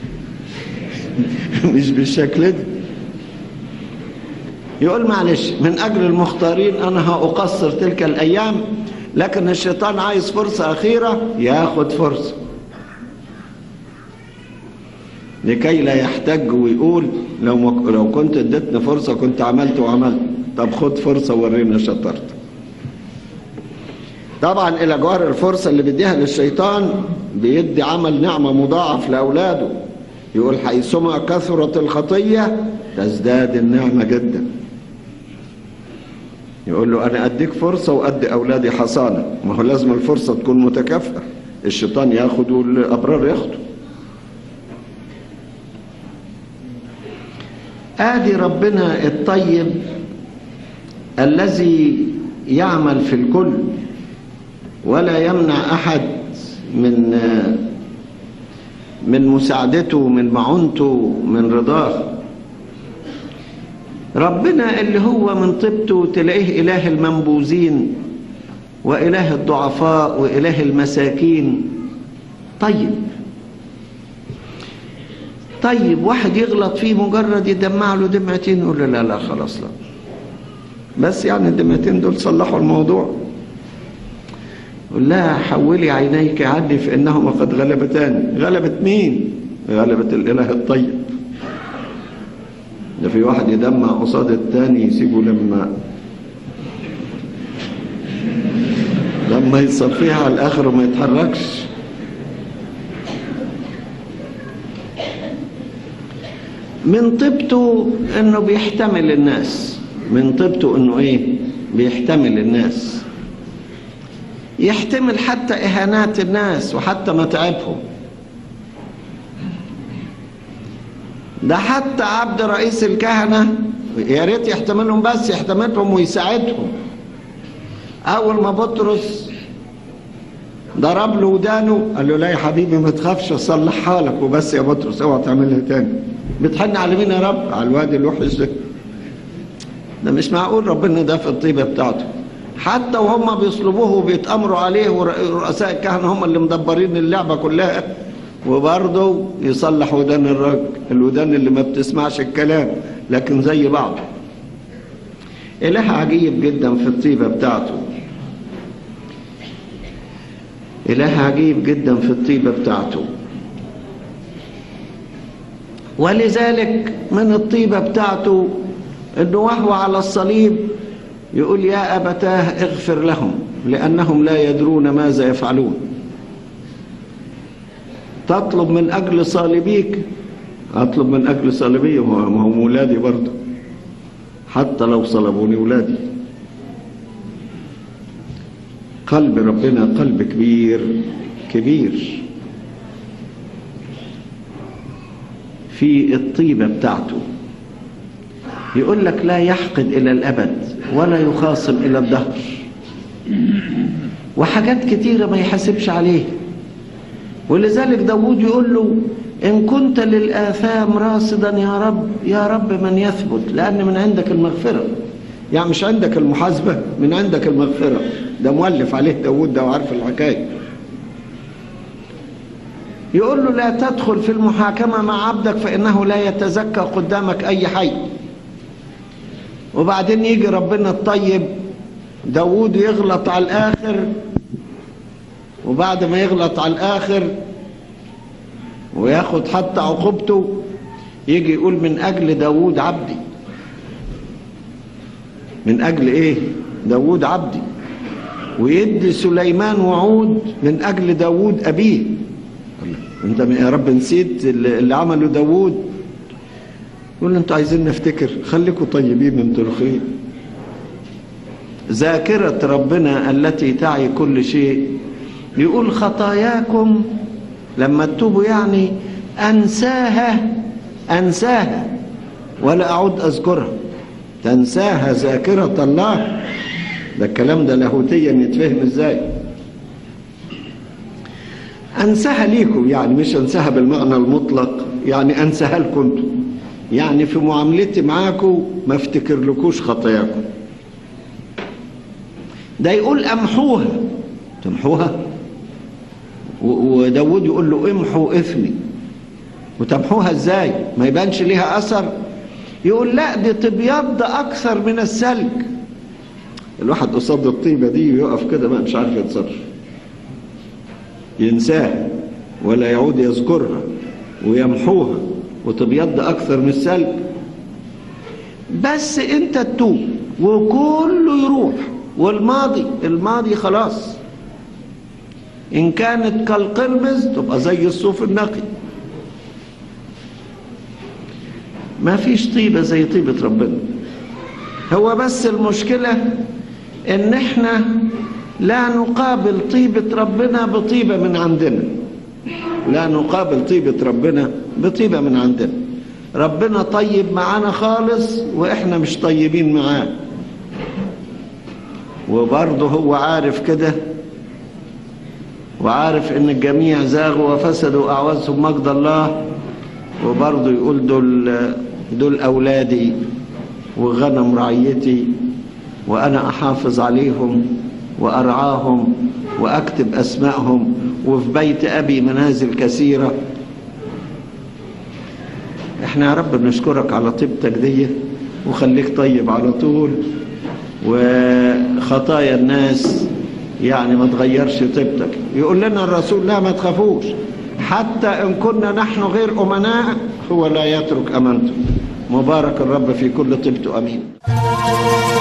مش بالشكل ده. يقول معلش من أجل المختارين أنا هأقصر تلك الأيام، لكن الشيطان عايز فرصة أخيرة ياخد فرصة لكي لا يحتج ويقول لو كنت اديتني فرصة كنت عملت وعملت. طب خد فرصة ورينا شطرت. طبعا إلى جوار الفرصة اللي بيديها للشيطان بيدي عمل نعمة مضاعف لأولاده. يقول حيثما كثرت الخطية تزداد النعمة جدا. يقول له أنا أديك فرصة وأدي أولادي حصانة. ما هو لازم الفرصة تكون متكافئة، الشيطان ياخد والأبرار ياخدوا. آدي ربنا الطيب الذي يعمل في الكل ولا يمنع أحد من مساعدته، من معونته، من رضاه. ربنا اللي هو من طيبته تلاقيه إله المنبوذين وإله الضعفاء وإله المساكين. طيب واحد يغلط فيه مجرد يدمع له دمعتين يقول له لا خلاص لا، بس يعني الدمعتين دول صلحوا الموضوع. قل لها حولي عينيك عني فإنهما قد غلبتان. غلبت مين؟ غلبت الإله الطيب. ده في واحد يدمع قصاد التاني يسيبه لما يصفيها على الآخر وما يتحركش. من طيبته انه بيحتمل الناس. من طيبته انه ايه؟ بيحتمل الناس، يحتمل حتى اهانات الناس وحتى متاعبهم. ده حتى عبد رئيس الكهنة يا ريت يحتملهم، بس يحتملهم ويساعدهم. اول ما بطرس ضرب له ودانه قال له لا يا حبيبي ما تخافش اصلحها لك وبس يا بطرس، اوعى تعملها تاني. بتحن على مين يا رب؟ على الواد الوحش ده. ده مش معقول ربنا ده في الطيبة بتاعته. حتى وهم بيصلبوه وبيتأمروا عليه ورؤساء الكهنة هم اللي مدبرين اللعبة كلها، وبرضه يصلح ودان الراجل، الودان اللي ما بتسمعش الكلام لكن زي بعض. إله عجيب جدا في الطيبة بتاعته. إله عجيب جدا في الطيبة بتاعته. ولذلك من الطيبة بتاعته انه وهو على الصليب يقول يا أبتاه اغفر لهم لأنهم لا يدرون ماذا يفعلون. تطلب من أجل صالبيك، أطلب من أجل صالبي، ما هم ولادي برضه، حتى لو صلبوني ولادي. قلب ربنا قلب كبير كبير في الطيبة بتاعته. يقول لك لا يحقد إلى الأبد ولا يخاصم إلى الدهر، وحاجات كتيرة ما يحاسبش عليه. ولذلك داود يقول له إن كنت للآثام راصدا يا رب من يثبت، لأن من عندك المغفرة. يعني مش عندك المحاسبة، من عندك المغفرة. ده مؤلف عليه داود ده وعارف الحكاية. يقول له لا تدخل في المحاكمة مع عبدك فإنه لا يتزكى قدامك أي حي. وبعدين يجي ربنا الطيب داود يغلط على الآخر، وبعد ما يغلط على الآخر وياخد حتى عقوبته يجي يقول من أجل داود عبدي. من أجل إيه؟ داود عبدي. ويدي سليمان وعود من أجل داود أبيه. انت يا رب نسيت اللي عمله داود؟ يقول له انتوا عايزين نفتكر، خليكم طيبين انتوا الخير. ذاكرة ربنا التي تعي كل شيء. يقول خطاياكم لما تتوبوا يعني أنساها ولا أعود أذكرها. تنساها ذاكرة الله. ده الكلام ده لاهوتيا يتفهم ازاي؟ انساها ليكم، يعني مش انساها بالمعنى المطلق، يعني انساها لكم انتم، يعني في معاملتي معاكم ما افتكر لكوش خطاياكم. ده يقول امحوها، تمحوها؟ وداود يقول له امحوا اثمي، وتمحوها ازاي؟ ما يبانش ليها اثر؟ يقول لا دي تبيض اكثر من الثلج. الواحد قصاد الطيبه دي يقف كده ما مش عارف يتصرف، ينساها ولا يعود يذكرها، ويمحوها وتبيض اكثر من الثلج. بس انت تتوب وكله يروح، والماضي خلاص. ان كانت كالقرمز تبقى زي الصوف النقي. ما فيش طيبة زي طيبة ربنا. هو بس المشكلة ان احنا لا نقابل طيبة ربنا بطيبة من عندنا، لا نقابل طيبة ربنا بطيبة من عندنا. ربنا طيب معانا خالص واحنا مش طيبين معاه، وبرضه هو عارف كده، وعارف ان الجميع زاغوا وفسدوا اعوزهم مجد الله، وبرضه يقول دول اولادي وغنم رعيتي، وانا احافظ عليهم وارعاهم واكتب اسمائهم، وفي بيت ابي منازل كثيره. احنا يا رب بنشكرك على طيبتك دي، وخليك طيب على طول، وخطايا الناس يعني ما تغيرش طيبتك. يقول لنا الرسول لا ما تخافوش، حتى ان كنا نحن غير امناء هو لا يترك امانته. مبارك الرب في كل طيبته، امين.